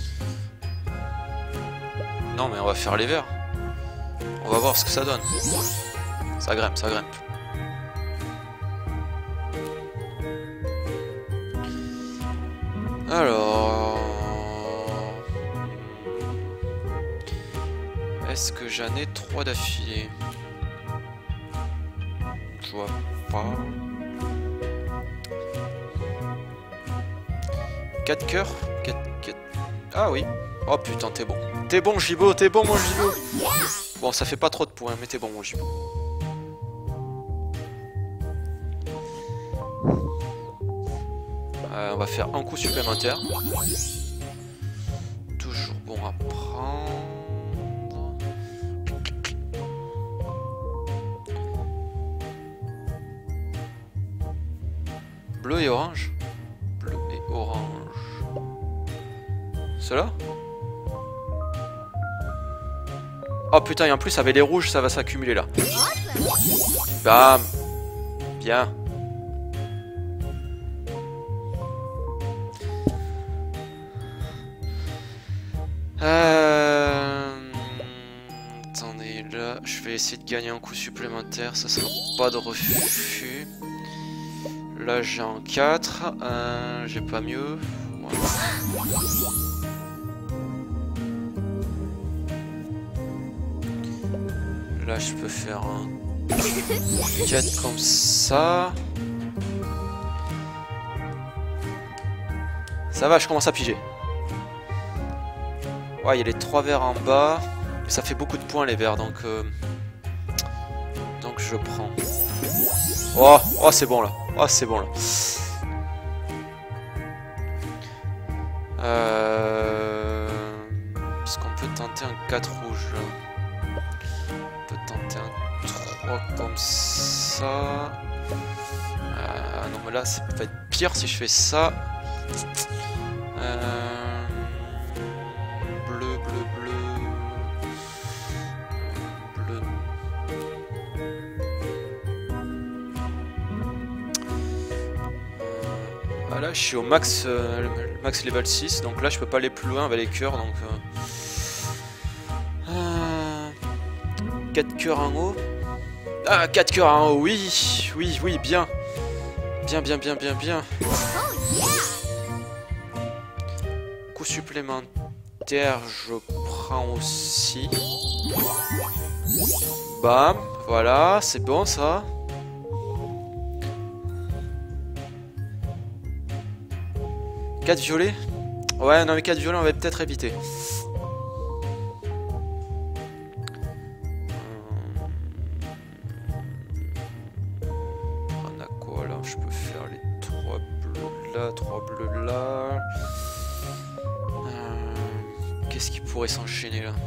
Non mais on va faire les verts. On va voir ce que ça donne. Ça grimpe, ça grimpe. Alors... Est-ce que j'en ai 3 d'affilée? Je vois pas. 4 cœurs? 4... Ah oui. Oh putain, t'es bon. T'es bon, Gibo, t'es bon, mon Gibo. Bon, ça fait pas trop de points, mais t'es bon, mon Gibo. On va faire un coup supplémentaire. Toujours bon à prendre. Bleu et orange. Bleu et orange. Cela? Oh putain, et en plus avec les rouges ça va s'accumuler là. Bam. Bien. Attendez, là, je vais essayer de gagner un coup supplémentaire, ça sera pas de refus. Là, j'ai un 4, j'ai pas mieux. Voilà. Là, je peux faire un 4 comme ça. Ça va, je commence à piger. Ouais, il y a les 3 verts en bas. Mais ça fait beaucoup de points les verts, donc je prends. Oh, oh c'est bon là. Oh, c'est bon là. Parce qu'on peut tenter un 4 rouge là. On peut tenter un 3 comme ça. Non mais là ça va être pire si je fais ça. Bleu, bleu, bleu. Bleu. Ah là je suis au max, max level 6, donc là je peux pas aller plus loin avec les cœurs, donc 4 cœurs en haut. Ah, 4 cœurs en haut, oui, oui, oui, bien. Bien, bien, bien, bien, bien. Coup supplémentaire, je prends aussi. Bam, voilà, c'est bon ça. 4 violets? Ouais, non mais 4 violets on va peut-être éviter. On a quoi là? Je peux faire les 3 bleus là, 3 bleus là. Qu'est-ce qui pourrait s'enchaîner là?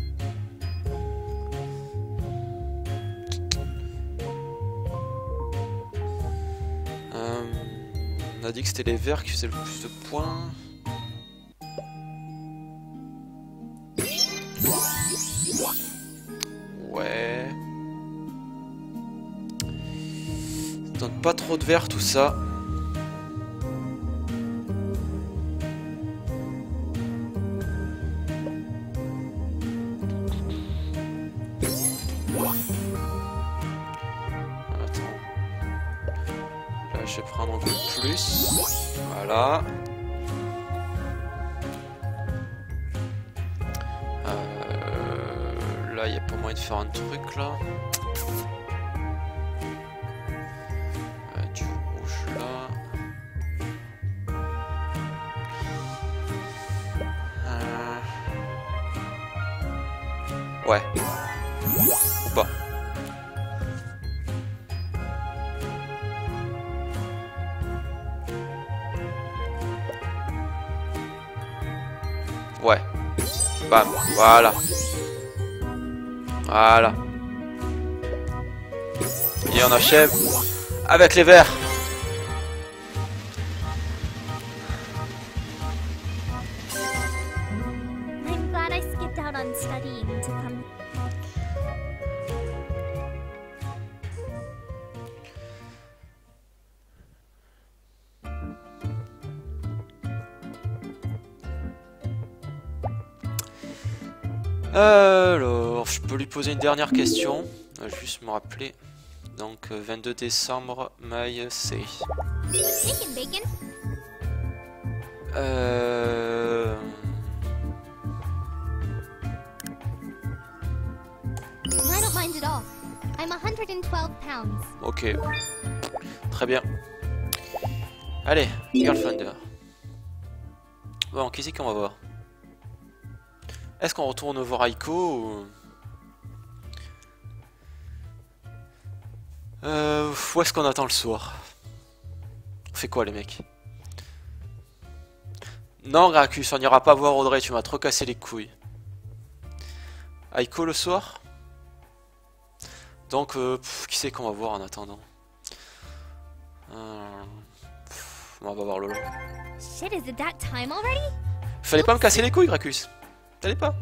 On a dit que c'était les verts qui faisaient le plus de points. Ouais. Ça donne pas trop de verts tout ça. Je vais prendre un peu plus. Voilà. Là, il n'y a pas moyen de faire un truc là. Du rouge là. Ouais. Bon. Ouais. Bam. Voilà. Voilà. Et on achève avec les verts. I'm glad I skipped out on studying to come. Alors, je peux lui poser une dernière question. Je vais juste me rappeler. Donc, 22 décembre, maille, c'est... Bacon, bacon. I don't mind at all. I'm 112 pounds. Ok. Très bien. Allez, Girlfinder. Bon, qu'est-ce qu'on va voir? Est-ce qu'on retourne voir Aiko ou... Où est-ce qu'on attend le soir? On fait quoi les mecs? Non Gracchus, on n'ira pas voir Audrey, tu m'as trop cassé les couilles. Aiko le soir? Donc, qui c'est qu'on va voir en attendant? On va voir Lolo. Shit, is it that time already? Fallait pas me casser les couilles Gracchus. Fallait pas.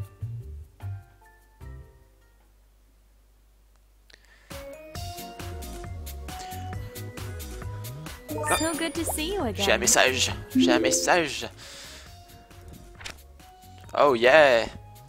So good to see you again. J'ai un message. J'ai un message. Oh yeah.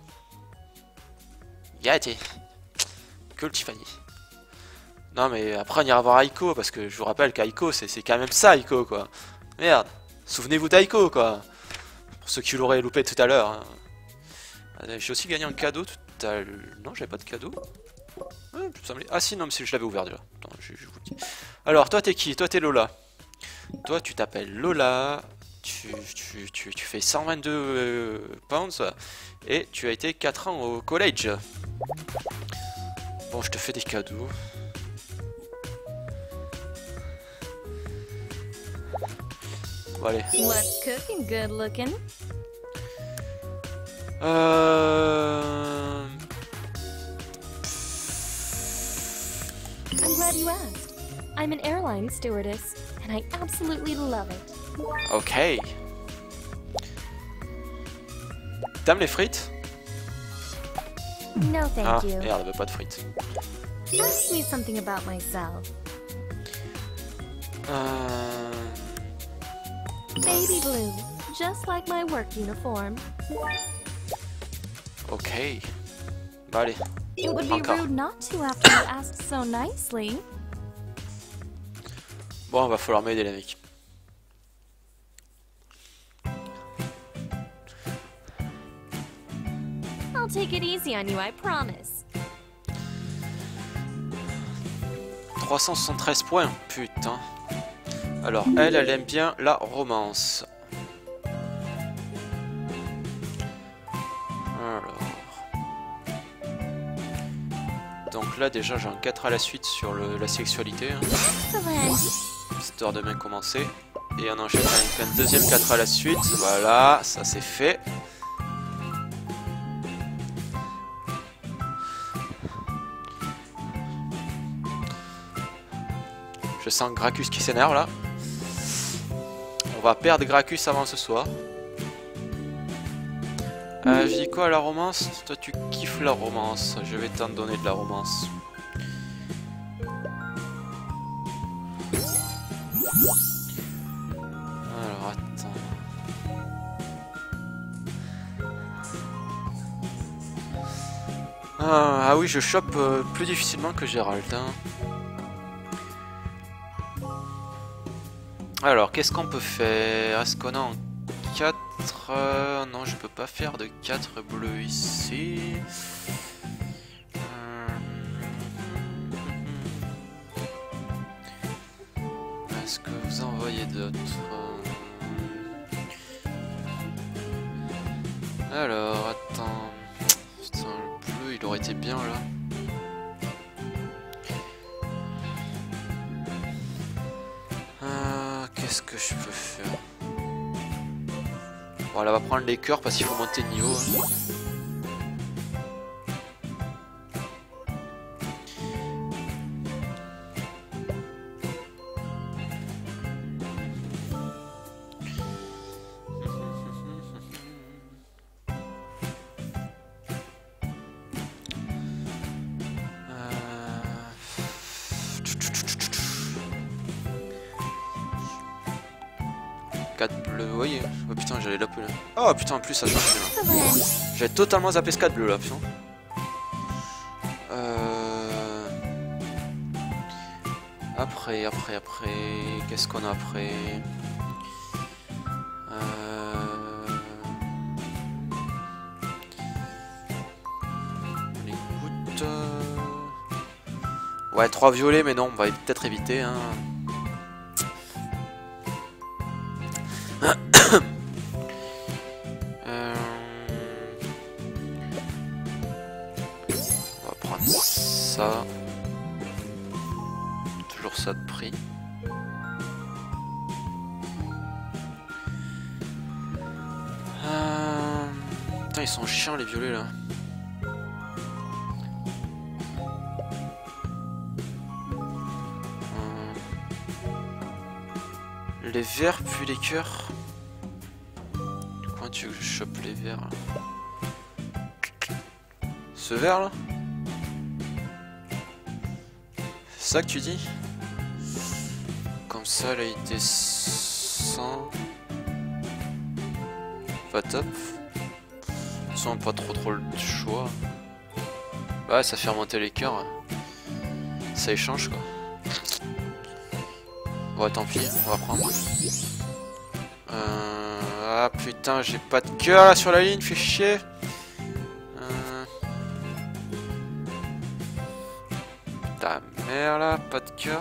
Yeah, t'es. Cool Tiffany. Non mais après on ira voir Aiko parce que je vous rappelle qu'Aiko c'est quand même ça Aiko quoi. Merde. Souvenez-vous d'Aiko quoi. Pour ceux qui l'auraient loupé tout à l'heure. Hein. J'ai aussi gagné un cadeau tout à l'heure. Non j'avais pas de cadeau. Ah si non mais je l'avais ouvert déjà. Attends, je vous dis. Alors toi t'es qui? Toi t'es Lola. Toi tu t'appelles Lola. Tu fais 122 pounds. Et tu as été 4 ans au collège. Bon je te fais des cadeaux. Bon, allez. What's cooking, good looking? I'm glad you asked. I'm an airline stewardess, and I absolutely love it. Ok. T'aimes les frites? No, thank Ah, you. merde, elle veut pas de frites. Ask me something about myself. Baby blue, just like my work uniform. Ok. Bah allez. It would be Encore. rude not to after you asked so nicely. Bon, va falloir m'aider les mecs. I'll take it easy on you, I promise. 373 points, putain. Alors, elle aime bien la romance. Donc là déjà j'ai un 4 à la suite sur la sexualité. Hein. Histoire de bien commencer. Et on enchaîne avec un deuxième 4 à la suite. Voilà, ça c'est fait. Je sens Gracchus qui s'énerve là. On va perdre Gracchus avant ce soir. Je dis quoi, la romance? Toi tu kiffes la romance. Je vais t'en donner de la romance. Alors attends. Ah oui, je chope plus difficilement que Gérald. Hein. Alors, qu'est-ce qu'on peut faire? Est-ce qu'on a en 4 non, je peux pas faire de 4 bleus ici. Est-ce que vous en voyez d'autres? Alors, attends. Putain, le bleu, il aurait été bien là. Qu'est-ce que je peux faire? Bon, là, on va prendre les cœurs parce qu'il faut monter de niveau. Hein. Bleu, vous voyez? Oh putain, j'allais la là. Oh putain, en plus ça change là. J'ai totalement zappé ce 4 bleu là, putain. Après, qu'est-ce qu'on a après? On écoute. Ouais, 3 violets, mais non, on va peut-être éviter. Hein. On va prendre ça. Toujours ça de prix. Putain, ils sont chiants les violets là. Les verts puis les cœurs. Comment tu veux que je chope les verts là? Ce vert là? C'est ça que tu dis? Comme ça là il descend. Pas top. Sans pas trop le choix. Bah ça fait remonter les cœurs. Ça échange quoi. Ouais tant pis, on va prendre. Ah putain, j'ai pas de cœur là sur la ligne, fait chier. Ta mère là, pas de cœur.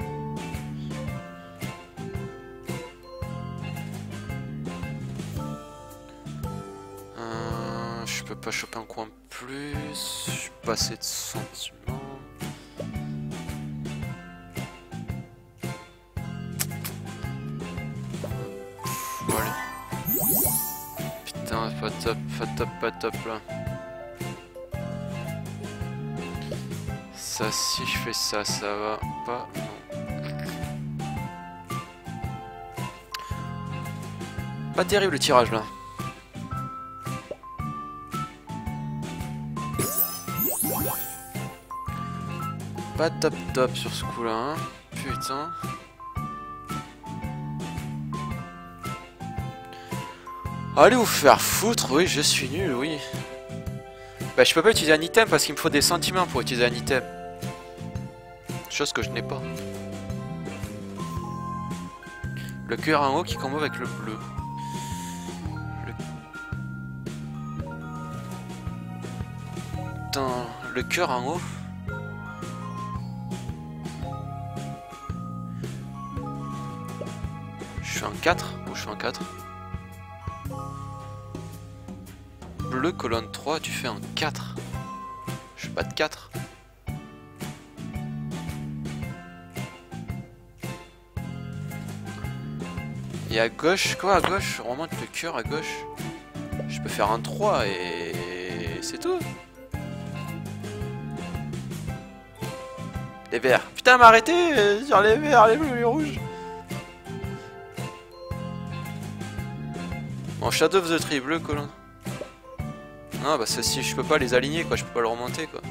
Je peux pas choper un coin plus. Je suis pas assez de sentiments. Putain, pas top là. Ça, si je fais ça, ça va pas. Non. Pas terrible le tirage là. Pas top sur ce coup là. Hein. Putain. Allez vous faire foutre, oui, je suis nul, oui. Bah je peux pas utiliser un item parce qu'il me faut des sentiments pour utiliser un item. Chose que je n'ai pas. Le cœur en haut qui combo avec le bleu. Putain, le cœur en haut. Je suis en 4 ou je suis en 4? Bleu colonne 3, tu fais un 4. Je fais pas de 4. Et à gauche, quoi à gauche? On remonte le cœur à gauche. Je peux faire un 3 et c'est tout. Les verts. Putain, m'arrêtez sur les verts, les bleus, les rouges. Bon, Shadow of the Tree, bleu, colonne. Non, bah ça, si je peux pas les aligner, quoi, je peux pas le remonter, quoi.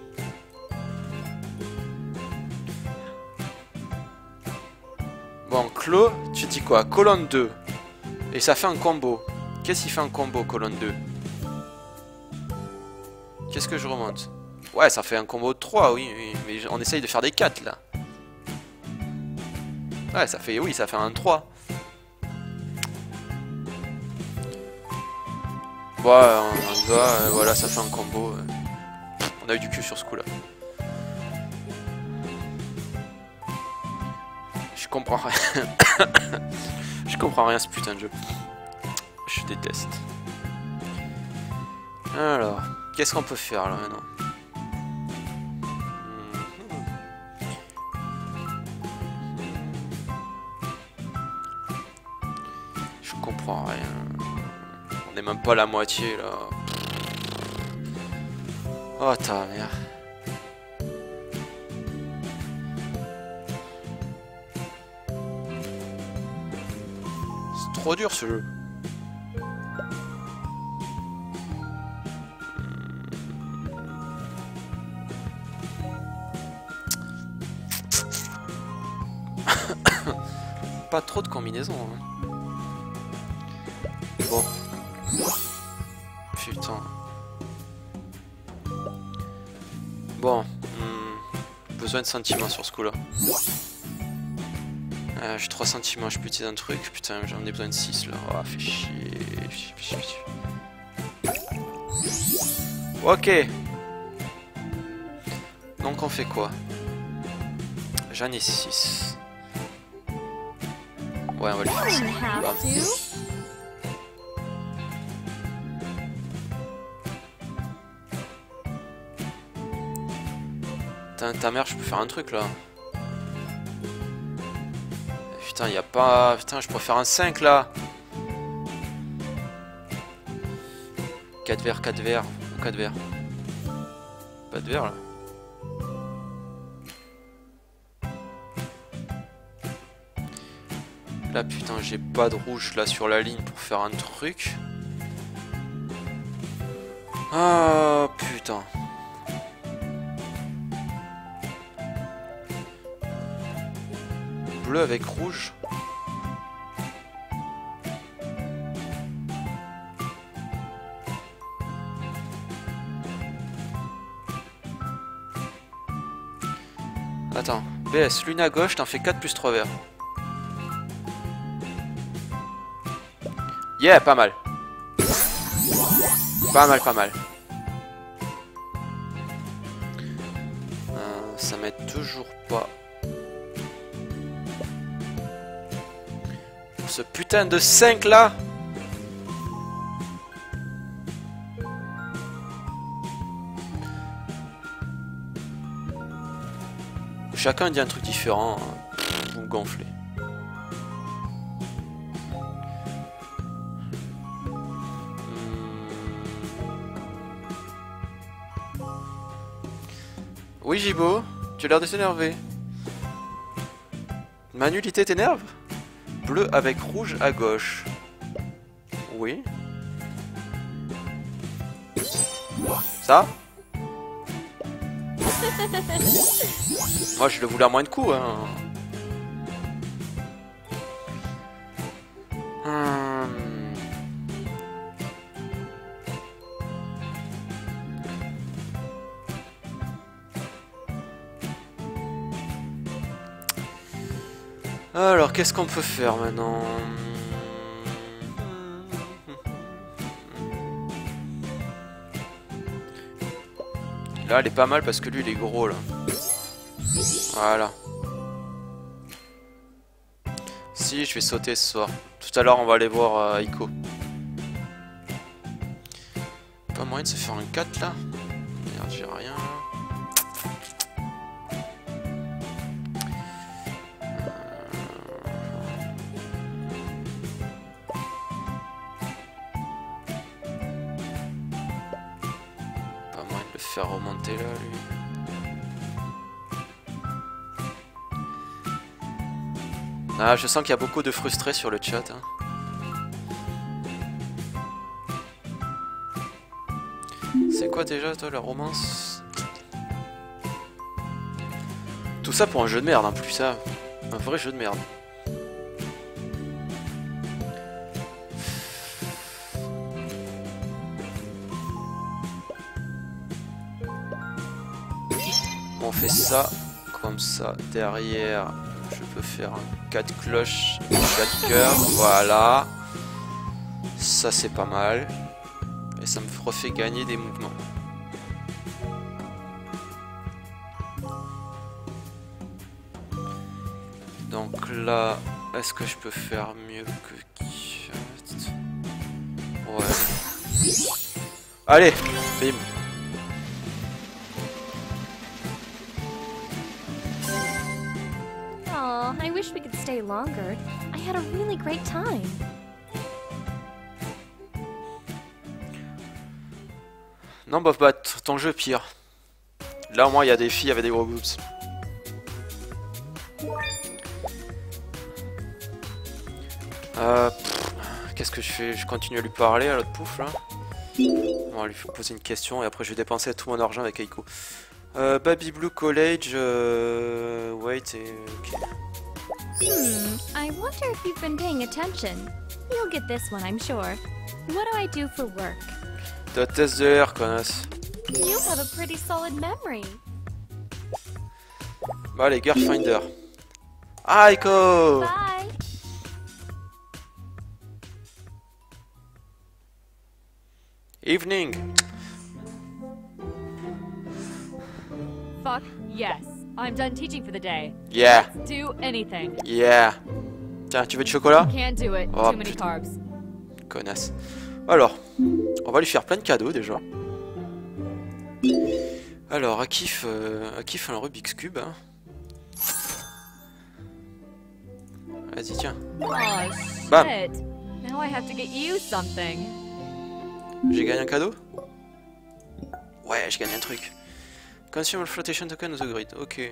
Bon, Clos, tu dis quoi? Colonne 2. Et ça fait un combo. Qu'est-ce qui fait un combo, colonne 2? Qu'est-ce que je remonte? Ouais, ça fait un combo de 3, oui, oui. Mais on essaye de faire des 4, là. Ouais, ça fait, oui, ça fait un 3. Bon, on y va, voilà, ça fait un combo. On a eu du cul sur ce coup-là. Je comprends rien. Je comprends rien ce putain de jeu. Je déteste. Alors, qu'est-ce qu'on peut faire là maintenant? Je comprends rien. On n'est même pas à la moitié là. Oh ta mère. C'est trop dur ce jeu. Pas trop de combinaisons. Hein. Bon. Putain. Bon. Besoin de sentiments sur ce coup-là. J'ai 3 sentiments, je peux utiliser un truc. Putain, j'en ai besoin de 6 là. Oh, fait chier. Ok. Donc on fait quoi? J'en ai 6. Ouais, on va le faire. Bah. Ta mère, je peux faire un truc là. Putain, y a pas. Putain, je peux faire un 5 là. 4 verres, 4 verres. 4 verres. Pas de verre là. Là, putain, j'ai pas de rouge là sur la ligne pour faire un truc. Ah, putain. Bleu avec rouge. Attends, BS, lune à gauche, t'en fais 4 plus 3 verres. Yeah, pas mal. Pas mal, pas mal. Ça m'aide toujours pas. Ce putain de 5 là. Chacun dit un truc différent. Vous me gonflez. Oui, Jibo, tu as l'air de s'énerver. Ma nullité t'énerve? Bleu avec rouge à gauche. Oui. Ça? Moi je le voulais à moins de coups hein. Alors qu'est-ce qu'on peut faire maintenant? Là, elle est pas mal parce que lui, il est gros, là. Voilà. Si, je vais sauter ce soir. Tout à l'heure, on va aller voir Ico. Pas moyen de se faire un 4, là? Merde, j'ai rien, là. faire remonter là, lui. Ah, je sens qu'il y a beaucoup de frustrés sur le chat. Hein. C'est quoi déjà, toi, la romance? Tout ça pour un jeu de merde, en plus, ça. Un vrai jeu de merde. On fait ça, comme ça, derrière, je peux faire un 4 cloches, 4 cœurs, voilà. Ça c'est pas mal. Et ça me refait gagner des mouvements. Donc là, est-ce que je peux faire mieux que... Ouais. Allez, bim. Aw, I wish we could stay longer. I had a really great time. Non, bof, bah, ton jeu pire. Là, au moins, il y a des filles avec des gros boobs. Qu'est-ce que je fais? Je continue à lui parler à l'autre pouf, là. On va lui poser une question et après, je vais dépenser tout mon argent avec Aiko. Baby Blue College, wait, ok. I wonder if you've been paying attention. You'll get this one, I'm sure. What do I do for work? T'as test de l'air, connasse. You have a pretty solid memory. Bah, allez, Girl Finder. Aiko! Bye. Evening. Fuck yes. I'm done teaching for the day. Yeah. Let's do anything. Yeah. Tiens, tu veux du chocolat? Can't do it. Oh, Too many putain. carbs. Connasse. Alors, on va lui faire plein de cadeaux déjà. Alors, Akif un Rubik's Cube. Hein. Vas-y, tiens. Oh Bam. shit. Now I have to get you something. J'ai gagné un cadeau? Ouais, j'ai gagné un truc. Consume flotation token of the grid. Ok.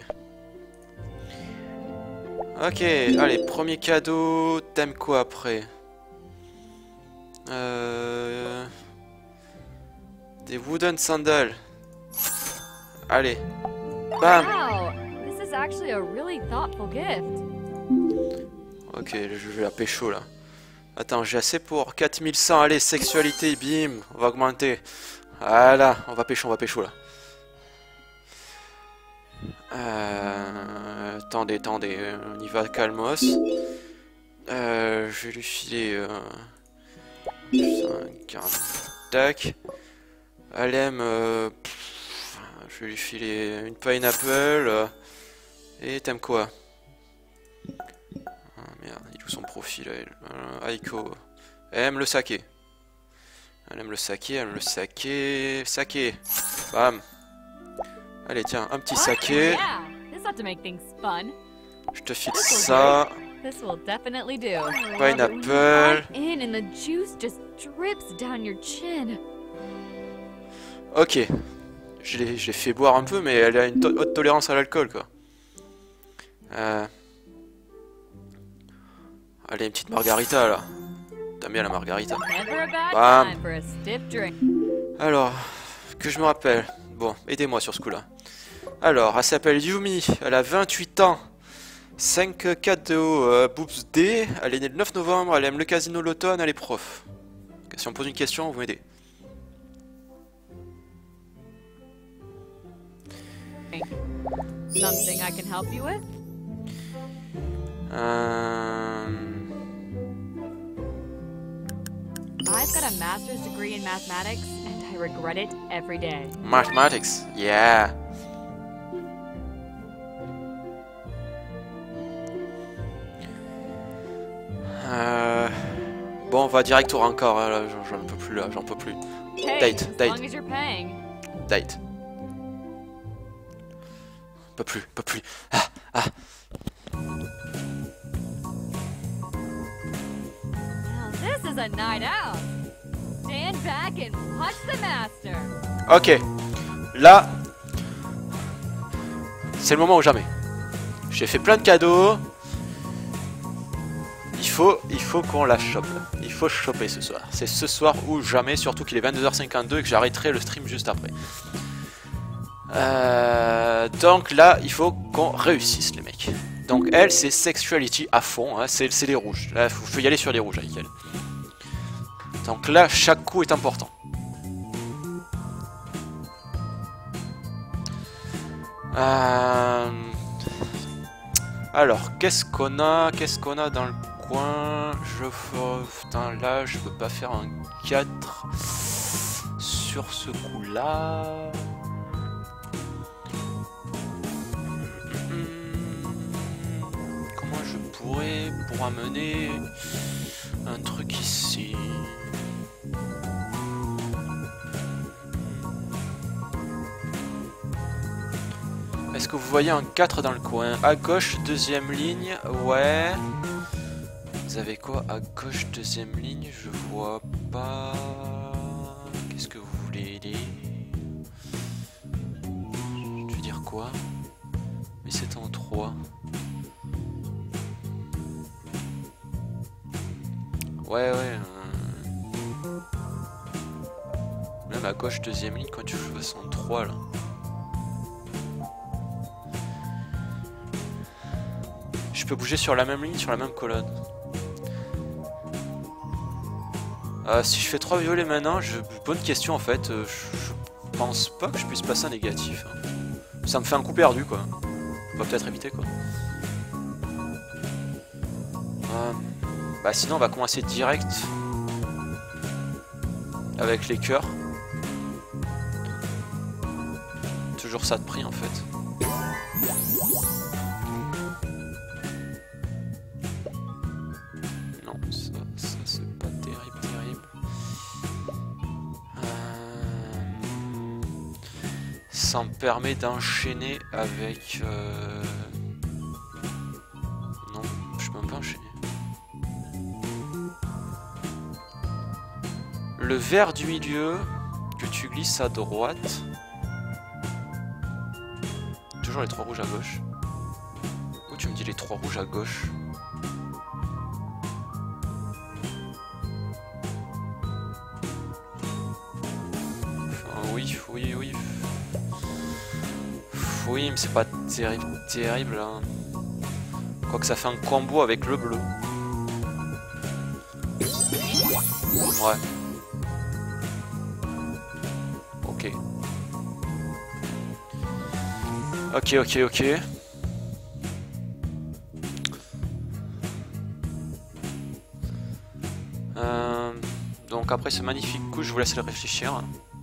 Ok, allez, premier cadeau. T'aimes quoi après? Des wooden sandals. Allez. Bam. Wow. This is actually a really thoughtful gift. Ok, je vais la pécho là. Attends, j'ai assez pour 4100. Allez, sexualité, bim. On va augmenter. Voilà, on va pécho là. Attendez, on y va calmos. Je vais lui filer... tac. Elle aime... je vais lui filer une pineapple. Et t'aimes quoi? Ah merde, il joue son profil elle. Aiko. Elle aime le saké. Elle aime le saké. Saké. Bam. Allez, tiens, un petit saké. Yeah. This ought to make things fun. Je te file ça. This will definitely do. Pineapple. I'm in and the juice just drips down your chin. Ok. Je l'ai fait boire un peu, mais elle a une haute tolérance à l'alcool, quoi. Allez, une petite margarita, là. T'aimes bien la margarita. Never a bad Bam. time for a stiff drink. Alors, que je me rappelle. Bon, aidez-moi sur ce coup-là. Alors, elle s'appelle Yumi, elle a 28 ans. 5 de haut, boobs D. Elle est née le 9 novembre, elle aime le casino l'automne, elle est prof. Si on pose une question, vous m'aidez. Something I can help you with? I've got a master's degree in mathematics, and I regret it every day. Mathematics, yeah. Bon, on va direct au rencard, hein, là, j'en peux plus là, j'en peux plus. Hey, Date, as date. long as you're paying. Date. Peux plus. Ah. Now this is a night out. Stand back and watch the master. Ok. là, c'est le moment ou jamais. J'ai fait plein de cadeaux. Il faut qu'on la chope. Il faut choper ce soir. C'est ce soir ou jamais, surtout qu'il est 22h52 et que j'arrêterai le stream juste après. Donc là, il faut qu'on réussisse, les mecs. Donc elle, c'est sexuality à fond, hein, c'est les rouges. Là, faut y aller sur les rouges avec elle. Donc là, chaque coup est important. Alors, qu'est-ce qu'on a dans le coin? Putain, là, je peux pas faire un 4 sur ce coup-là. Comment je pourrais pour amener un truc ici? Est-ce que vous voyez un 4 dans le coin? À gauche, deuxième ligne, ouais. Vous avez quoi à gauche, deuxième ligne? Je vois pas... Qu'est-ce que vous voulez lire? Je veux dire quoi? Mais c'est en 3. Ouais. Même à gauche, deuxième ligne, quand tu fais en 3 là. Je peux bouger sur la même ligne, sur la même colonne. Si je fais 3 violets maintenant, bonne question en fait. Je pense pas que je puisse passer un négatif. Hein. Ça me fait un coup perdu quoi. On va peut-être éviter quoi. Bah sinon on va commencer direct avec les cœurs. Toujours ça de prix en fait. Ça c'est pas terrible. Ça me permet d'enchaîner avec... Non, je peux même pas enchaîner. Le vert du milieu que tu glisses à droite. Toujours les 3 rouges à gauche. Où tu me dis les 3 rouges à gauche? Oui, mais c'est pas terrible hein. Quoique ça fait un combo avec le bleu. Ouais. Ok. Donc après ce magnifique coup, je vous laisse le réfléchir.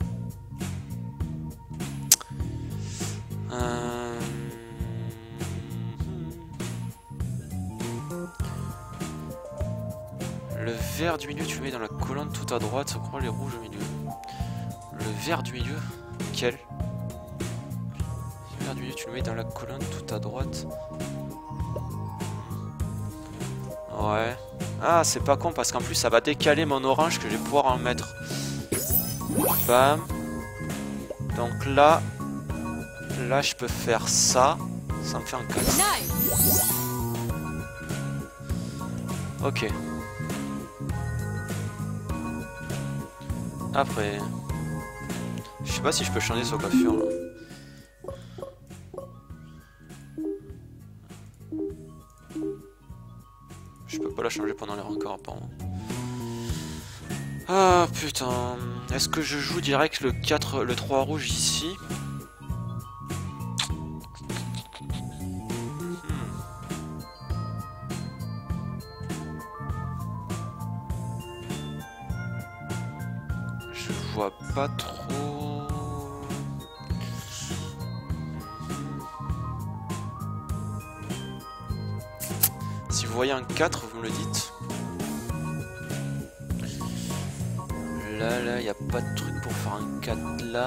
Le vert du milieu, tu le mets dans la colonne tout à droite, ça prend les rouges au milieu. Le vert du milieu, quel? Le vert du milieu, tu le mets dans la colonne tout à droite. Ouais. Ah, c'est pas con parce qu'en plus ça va décaler mon orange que je vais pouvoir en mettre. Bam. Donc là je peux faire ça. Ça me fait un 4. Ok. Après, je sais pas si je peux changer sa coiffure là. Je peux pas la changer pendant les rencarts apparemment. Ah putain. Est-ce que je joue direct le 4, le 3 rouge ici? Je vois pas trop. Si vous voyez un 4, vous me le dites. Là, il n'y a pas de truc pour faire un 4 là.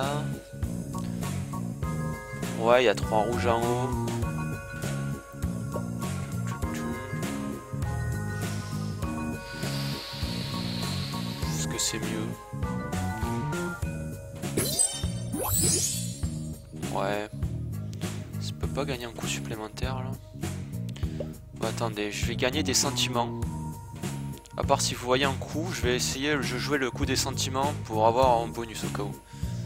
Ouais, il y a 3 rouges en haut. Est-ce que c'est mieux? Ouais. Ça peut pas gagner un coup supplémentaire là. Bon, attendez, je vais gagner des sentiments. À part si vous voyez un coup, je vais essayer de jouer le coup des sentiments pour avoir un bonus au cas où.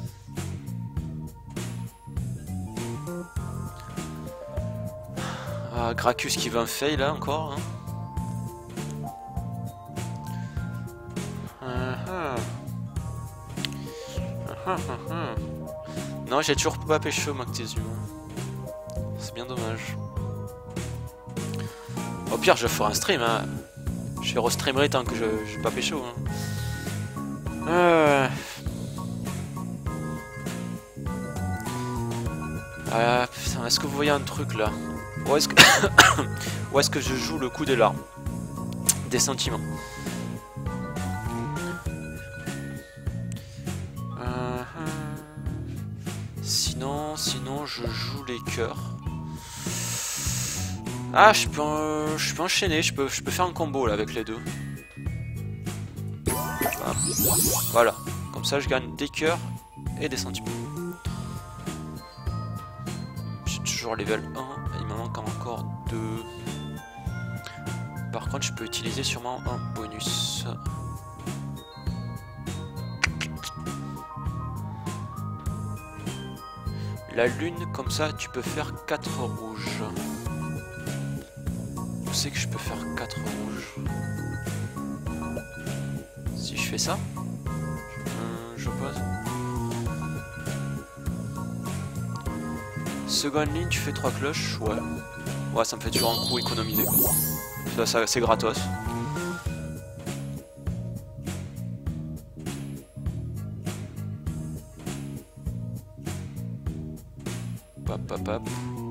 Ah, Gracchus qui veut un fail là encore. Non, j'ai toujours pas pécho Mactésium. C'est bien dommage. Au pire, je ferai un stream. Hein. Je restreamerai tant que je pas pécho. Hein. Putain, est-ce que vous voyez un truc là? Où est-ce que... Où est-ce que je joue le coup des larmes? Des sentiments. Sinon je joue les cœurs. Ah, je peux enchaîner, je peux faire un combo là avec les deux. Voilà, comme ça je gagne des cœurs et des sentiments. J'ai toujours level 1, il me manque encore 2. Par contre je peux utiliser sûrement un bonus. La lune, comme ça, tu peux faire 4 rouges. Je sais que je peux faire 4 rouges. Si je fais ça, je pose. Seconde ligne, tu fais 3 cloches, ouais. Ouais, ça me fait toujours un coup économisé. Ça c'est gratos. Pap.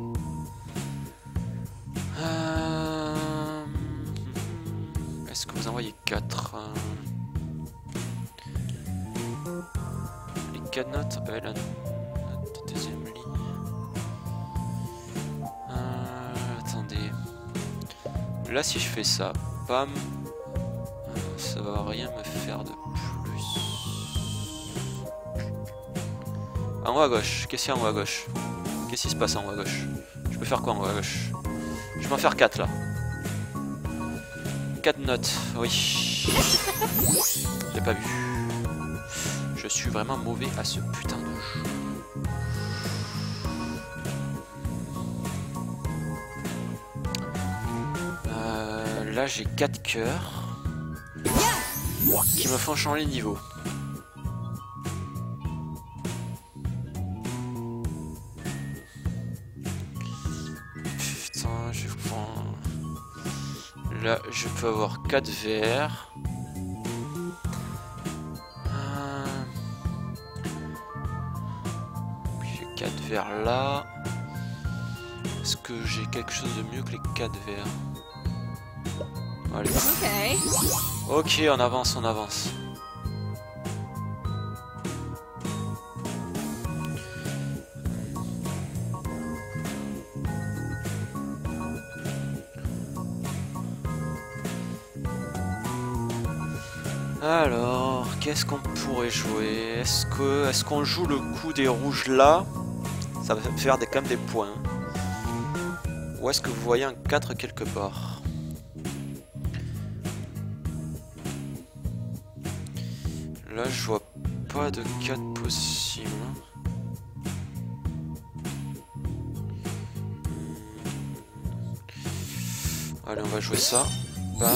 Est-ce que vous envoyez 4 les 4 notes, la note de deuxième ligne. Attendez. Là si je fais ça, bam, ça va rien me faire de plus. En haut à gauche, qu'est-ce qu'il y a en haut à gauche? Qu'est-ce qui se passe en haut à gauche? Je peux faire quoi en haut à gauche? Je vais en faire 4 là. 4 notes, oui. J'ai pas vu. Je suis vraiment mauvais à ce putain de jeu. Là j'ai 4 cœurs qui me font changer de niveau. Là, je peux avoir 4 verres. J'ai 4 verres là. Est-ce que j'ai quelque chose de mieux que les 4 verres? Allez. Ok, on avance, on avance. Alors, qu'est-ce qu'on pourrait jouer? Est-ce qu'on joue le coup des rouges là? Ça va faire quand même des points. Ou est-ce que vous voyez un 4 quelque part? Là, je vois pas de 4 possible. Allez, on va jouer ça. Bam.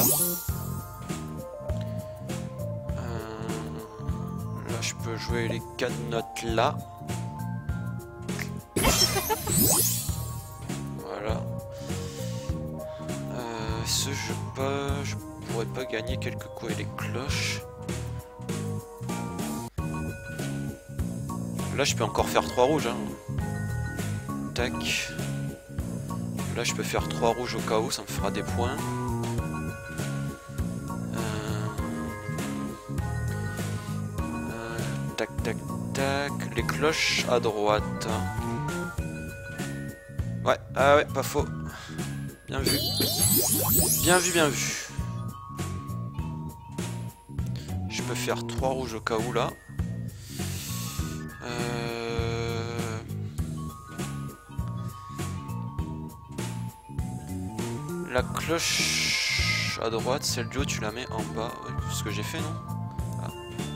Je peux jouer les 4 notes là. Voilà. Je pourrais pas gagner quelques coups avec les cloches. Là je peux encore faire 3 rouges. Hein. Tac. Là je peux faire 3 rouges au cas où, ça me fera des points. Tac, tac, tac. Les cloches à droite. Ouais, ah ouais, pas faux. Bien vu. Bien vu, bien vu. Je peux faire 3 rouges au cas où là. La cloche à droite, celle du haut, tu la mets en bas. Ouais, c'est ce que j'ai fait, non? Ah.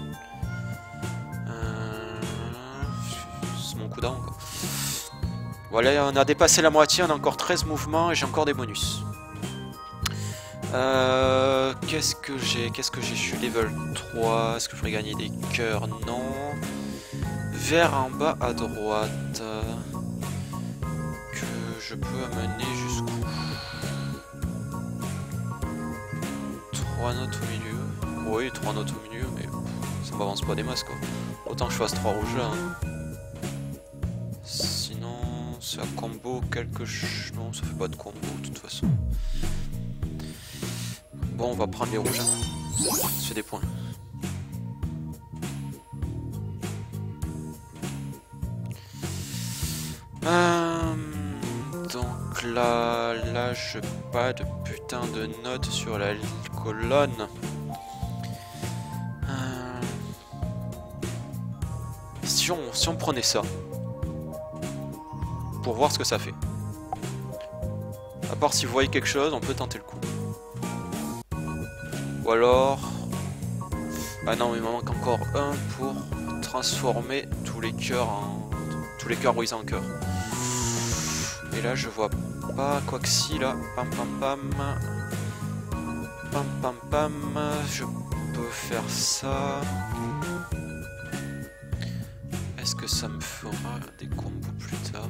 C'est mon coup d'arme, quoi. Voilà, on a dépassé la moitié, on a encore 13 mouvements et j'ai encore des bonus. Qu'est-ce que j'ai? Je suis level 3. Est-ce que je pourrais gagner des cœurs? Non. Vert en bas à droite. Que je peux amener jusqu'où? 3 notes au milieu. Oui, 3 notes au milieu, mais ça m'avance pas des masses, quoi. Autant que je fasse 3 rouges là. Hein. Sinon, c'est un combo quelque chose. Non, ça fait pas de combo de toute façon. Bon, on va prendre les rouges. Hein. Ça fait des points. Donc là, je pas de putain de notes sur la colonne. Si on prenait ça pour voir ce que ça fait. À part si vous voyez quelque chose, on peut tenter le coup. Ou alors... Ah non, mais il me manque encore un pour transformer tous les cœurs en... tous les cœurs brisés en cœur. Et là, je vois pas quoi que si, là. Pam pam pam. Pam pam pam. Je peux faire ça. Est-ce que ça me fera des combos plus tard?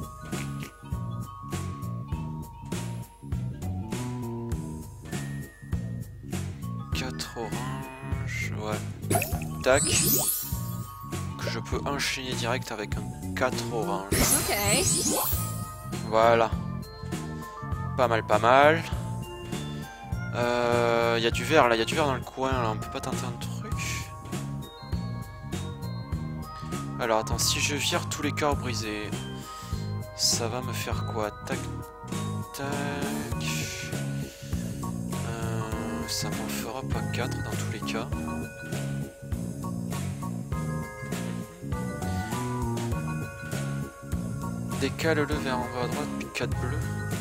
Orange, ouais. Tac. Que je peux enchaîner direct avec un 4 orange. Ok. Voilà. Pas mal, pas mal. Y a du vert là, y a du vert dans le coin là, on peut pas tenter un truc. Alors attends, si je vire tous les cœurs brisés, ça va me faire quoi? Tac, tac. Ça m'en fera pas 4 dans tous les cas. Décale le vers en bas à droite, puis 4 bleus.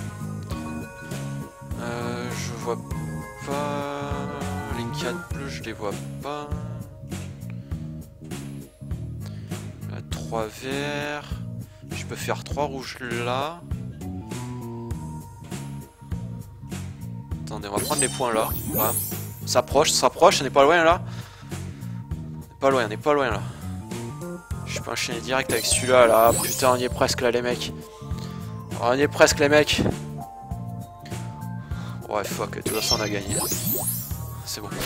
Je vois pas... Les 4 bleus, je les vois pas. 3 verts. Je peux faire 3 rouges là. Attendez, on va prendre les points là. Voilà. On s'approche, on n'est pas loin là. On n'est pas loin là. Je peux enchaîner direct avec celui-là là. Putain, on y est presque là les mecs. On y est presque les mecs. Ouais, fuck, de toute façon on a gagné. C'est bon.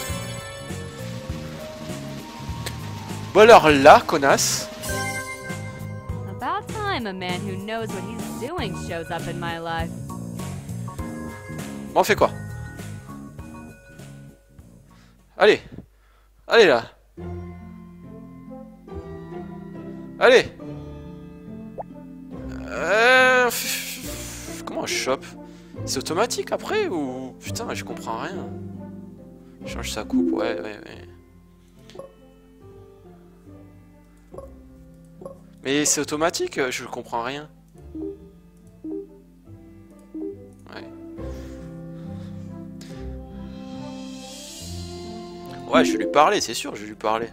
Bon alors là, connasse. About time a man who knows what he's doing shows up in my life. Bon, on fait quoi? Allez! Allez là! Allez! Comment je chope? C'est automatique après ou... Putain, je comprends rien. Change sa coupe, ouais. Mais c'est automatique, je comprends rien. Ouais, je vais lui parler, c'est sûr, je vais lui parler.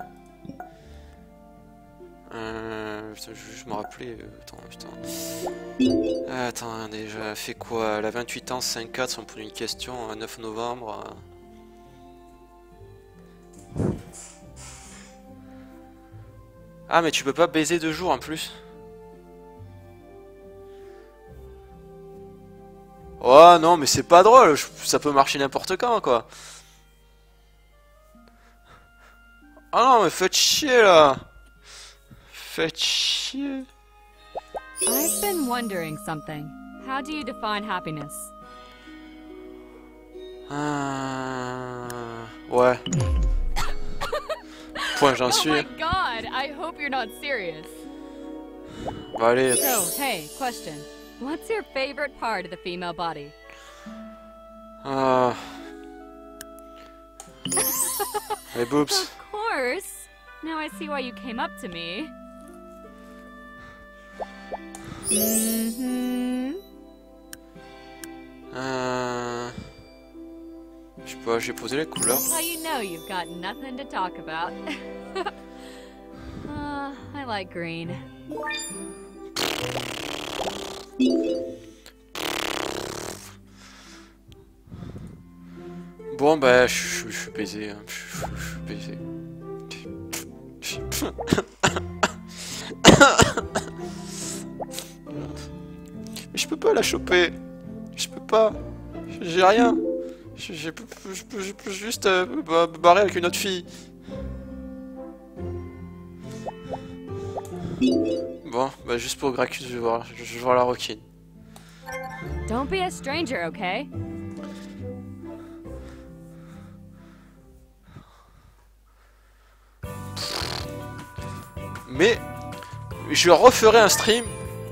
Je vais juste me rappeler. Attends, putain. Attends, déjà, fait quoi? Elle a 28 ans, 5-4, si on pose une question, 9 novembre. Ah, mais tu peux pas baiser 2 jours en plus. Oh non, mais c'est pas drôle, ça peut marcher n'importe quand, quoi. Ah non, mais faites chier là! Faites chier! I've been wondering something. How do you define happiness? Ouais. Point, j'en suis. Oh my god, I hope you're not serious. Bah allez. So, hey, question. What's your favorite part of the female body? Les boobs. Of course. Now I see why you came up to me. Je sais pas, j'ai posé les couleurs. How you know you've got nothing to talk about? I like green. Bon bah je suis baisé, hein. Je suis baisé. Mais je peux pas la choper. Je peux pas. J'ai rien. Je peux juste me barrer avec une autre fille. Bon, bah juste pour Gracchus, je vais voir la requine. Don't be a stranger, okay? Mais je referai un stream.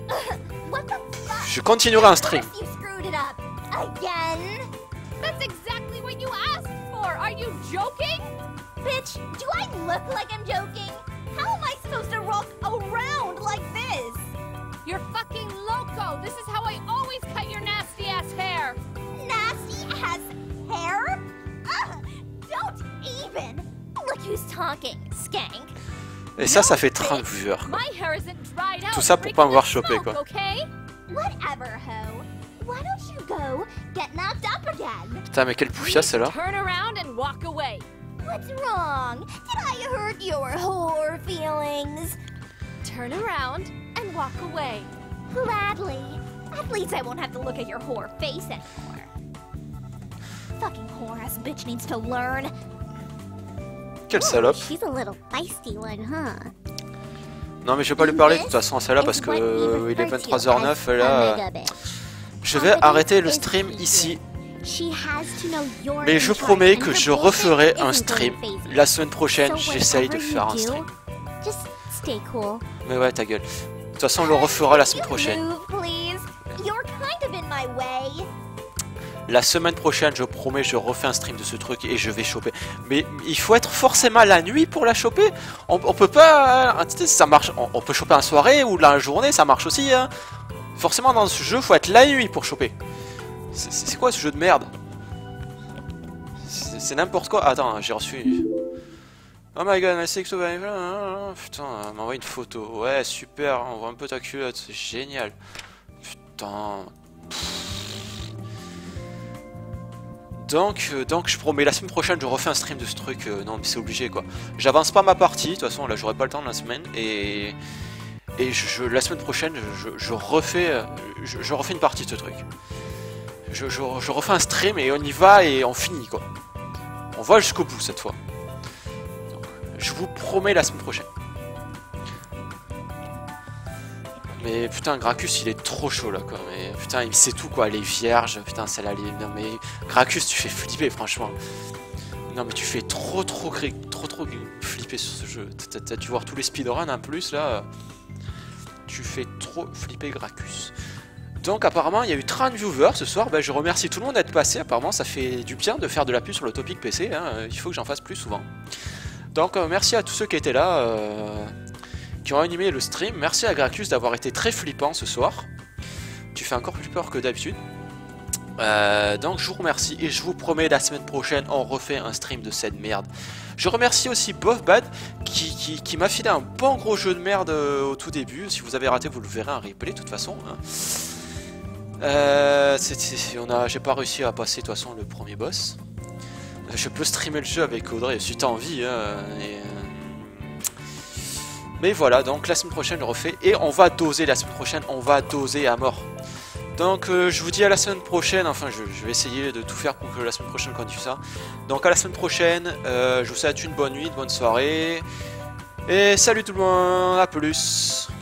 Je continuerai un stream. You screwed it up again. That's exactly what you asked for! Are you joking? Bitch, do I look like I'm joking? How am I supposed to rock around like this? You're fucking loco! This is how I always cut your nasty ass hair! Nasty ass hair? Ugh, don't even. Look who's talking, skank. Et ça fait 30 viewers. My hair isn't dried out. Tout ça pour pas me voir choper quoi. Okay? Whatever, ho. Why don't you go get knocked up again? Putain mais quelle poufia celle-là. Turn around and walk away. What's wrong? Did I hurt your whore feelings? Turn around and walk away. Gladly. At least I won't have to look at your whore face anymore. Fucking whore-ass bitch needs to learn. Quelle salope. She's a little feisty one, huh? Non mais je vais pas lui parler de toute façon à celle-là parce que il est 23h09 et là je vais arrêter le stream ici. Mais je promets que je referai un stream. La semaine prochaine, j'essaye de faire un stream. Mais ouais, ta gueule. De toute façon, on le refera la semaine prochaine. La semaine prochaine, je promets, je refais un stream de ce truc et je vais choper. Mais il faut être forcément la nuit pour la choper. On peut pas... Ça marche. On peut choper en soirée ou la journée, ça marche aussi. Hein. Forcément, dans ce jeu, faut être la nuit pour choper. C'est quoi ce jeu de merde? C'est n'importe quoi. Attends, j'ai reçu... Oh my god, my sex putain, elle m'a envoyé une photo. Ouais, super, on voit un peu ta culotte, c'est génial. Putain... Donc je promets, la semaine prochaine je refais un stream de ce truc, non mais c'est obligé quoi. J'avance pas ma partie, de toute façon là j'aurai pas le temps de la semaine, et la semaine prochaine je refais une partie de ce truc. Je refais un stream et on y va et on finit quoi. On va jusqu'au bout cette fois. Donc, je vous promets la semaine prochaine. Mais putain, Gracchus il est trop chaud là quoi. Mais putain, il sait tout quoi. Elle est vierge. Putain, celle-là, non mais Gracchus, tu fais flipper franchement. Non mais tu fais trop flipper sur ce jeu. T'as dû voir tous les speedruns en plus là. Tu fais trop flipper Gracchus. Donc apparemment il y a eu 30 viewers ce soir. Ben, je remercie tout le monde d'être passé. Apparemment ça fait du bien de faire de la pub sur le topic PC. Hein. Il faut que j'en fasse plus souvent. Donc merci à tous ceux qui étaient là. Qui ont animé le stream. Merci à Gracchus d'avoir été très flippant ce soir. Tu fais encore plus peur que d'habitude. Donc je vous remercie et je vous promets la semaine prochaine on refait un stream de cette merde. Je remercie aussi BuffBad qui m'a filé un bon gros jeu de merde au tout début. Si vous avez raté vous le verrez en replay de toute façon. J'ai pas réussi à passer de toute façon le premier boss. Je peux streamer le jeu avec Audrey si t'as envie. Mais voilà, donc la semaine prochaine je refais et on va doser la semaine prochaine, on va doser à mort. Donc je vous dis à la semaine prochaine, enfin je vais essayer de tout faire pour que la semaine prochaine qu'on diffuse ça. Donc à la semaine prochaine, je vous souhaite une bonne nuit, une bonne soirée. Et salut tout le monde, à plus.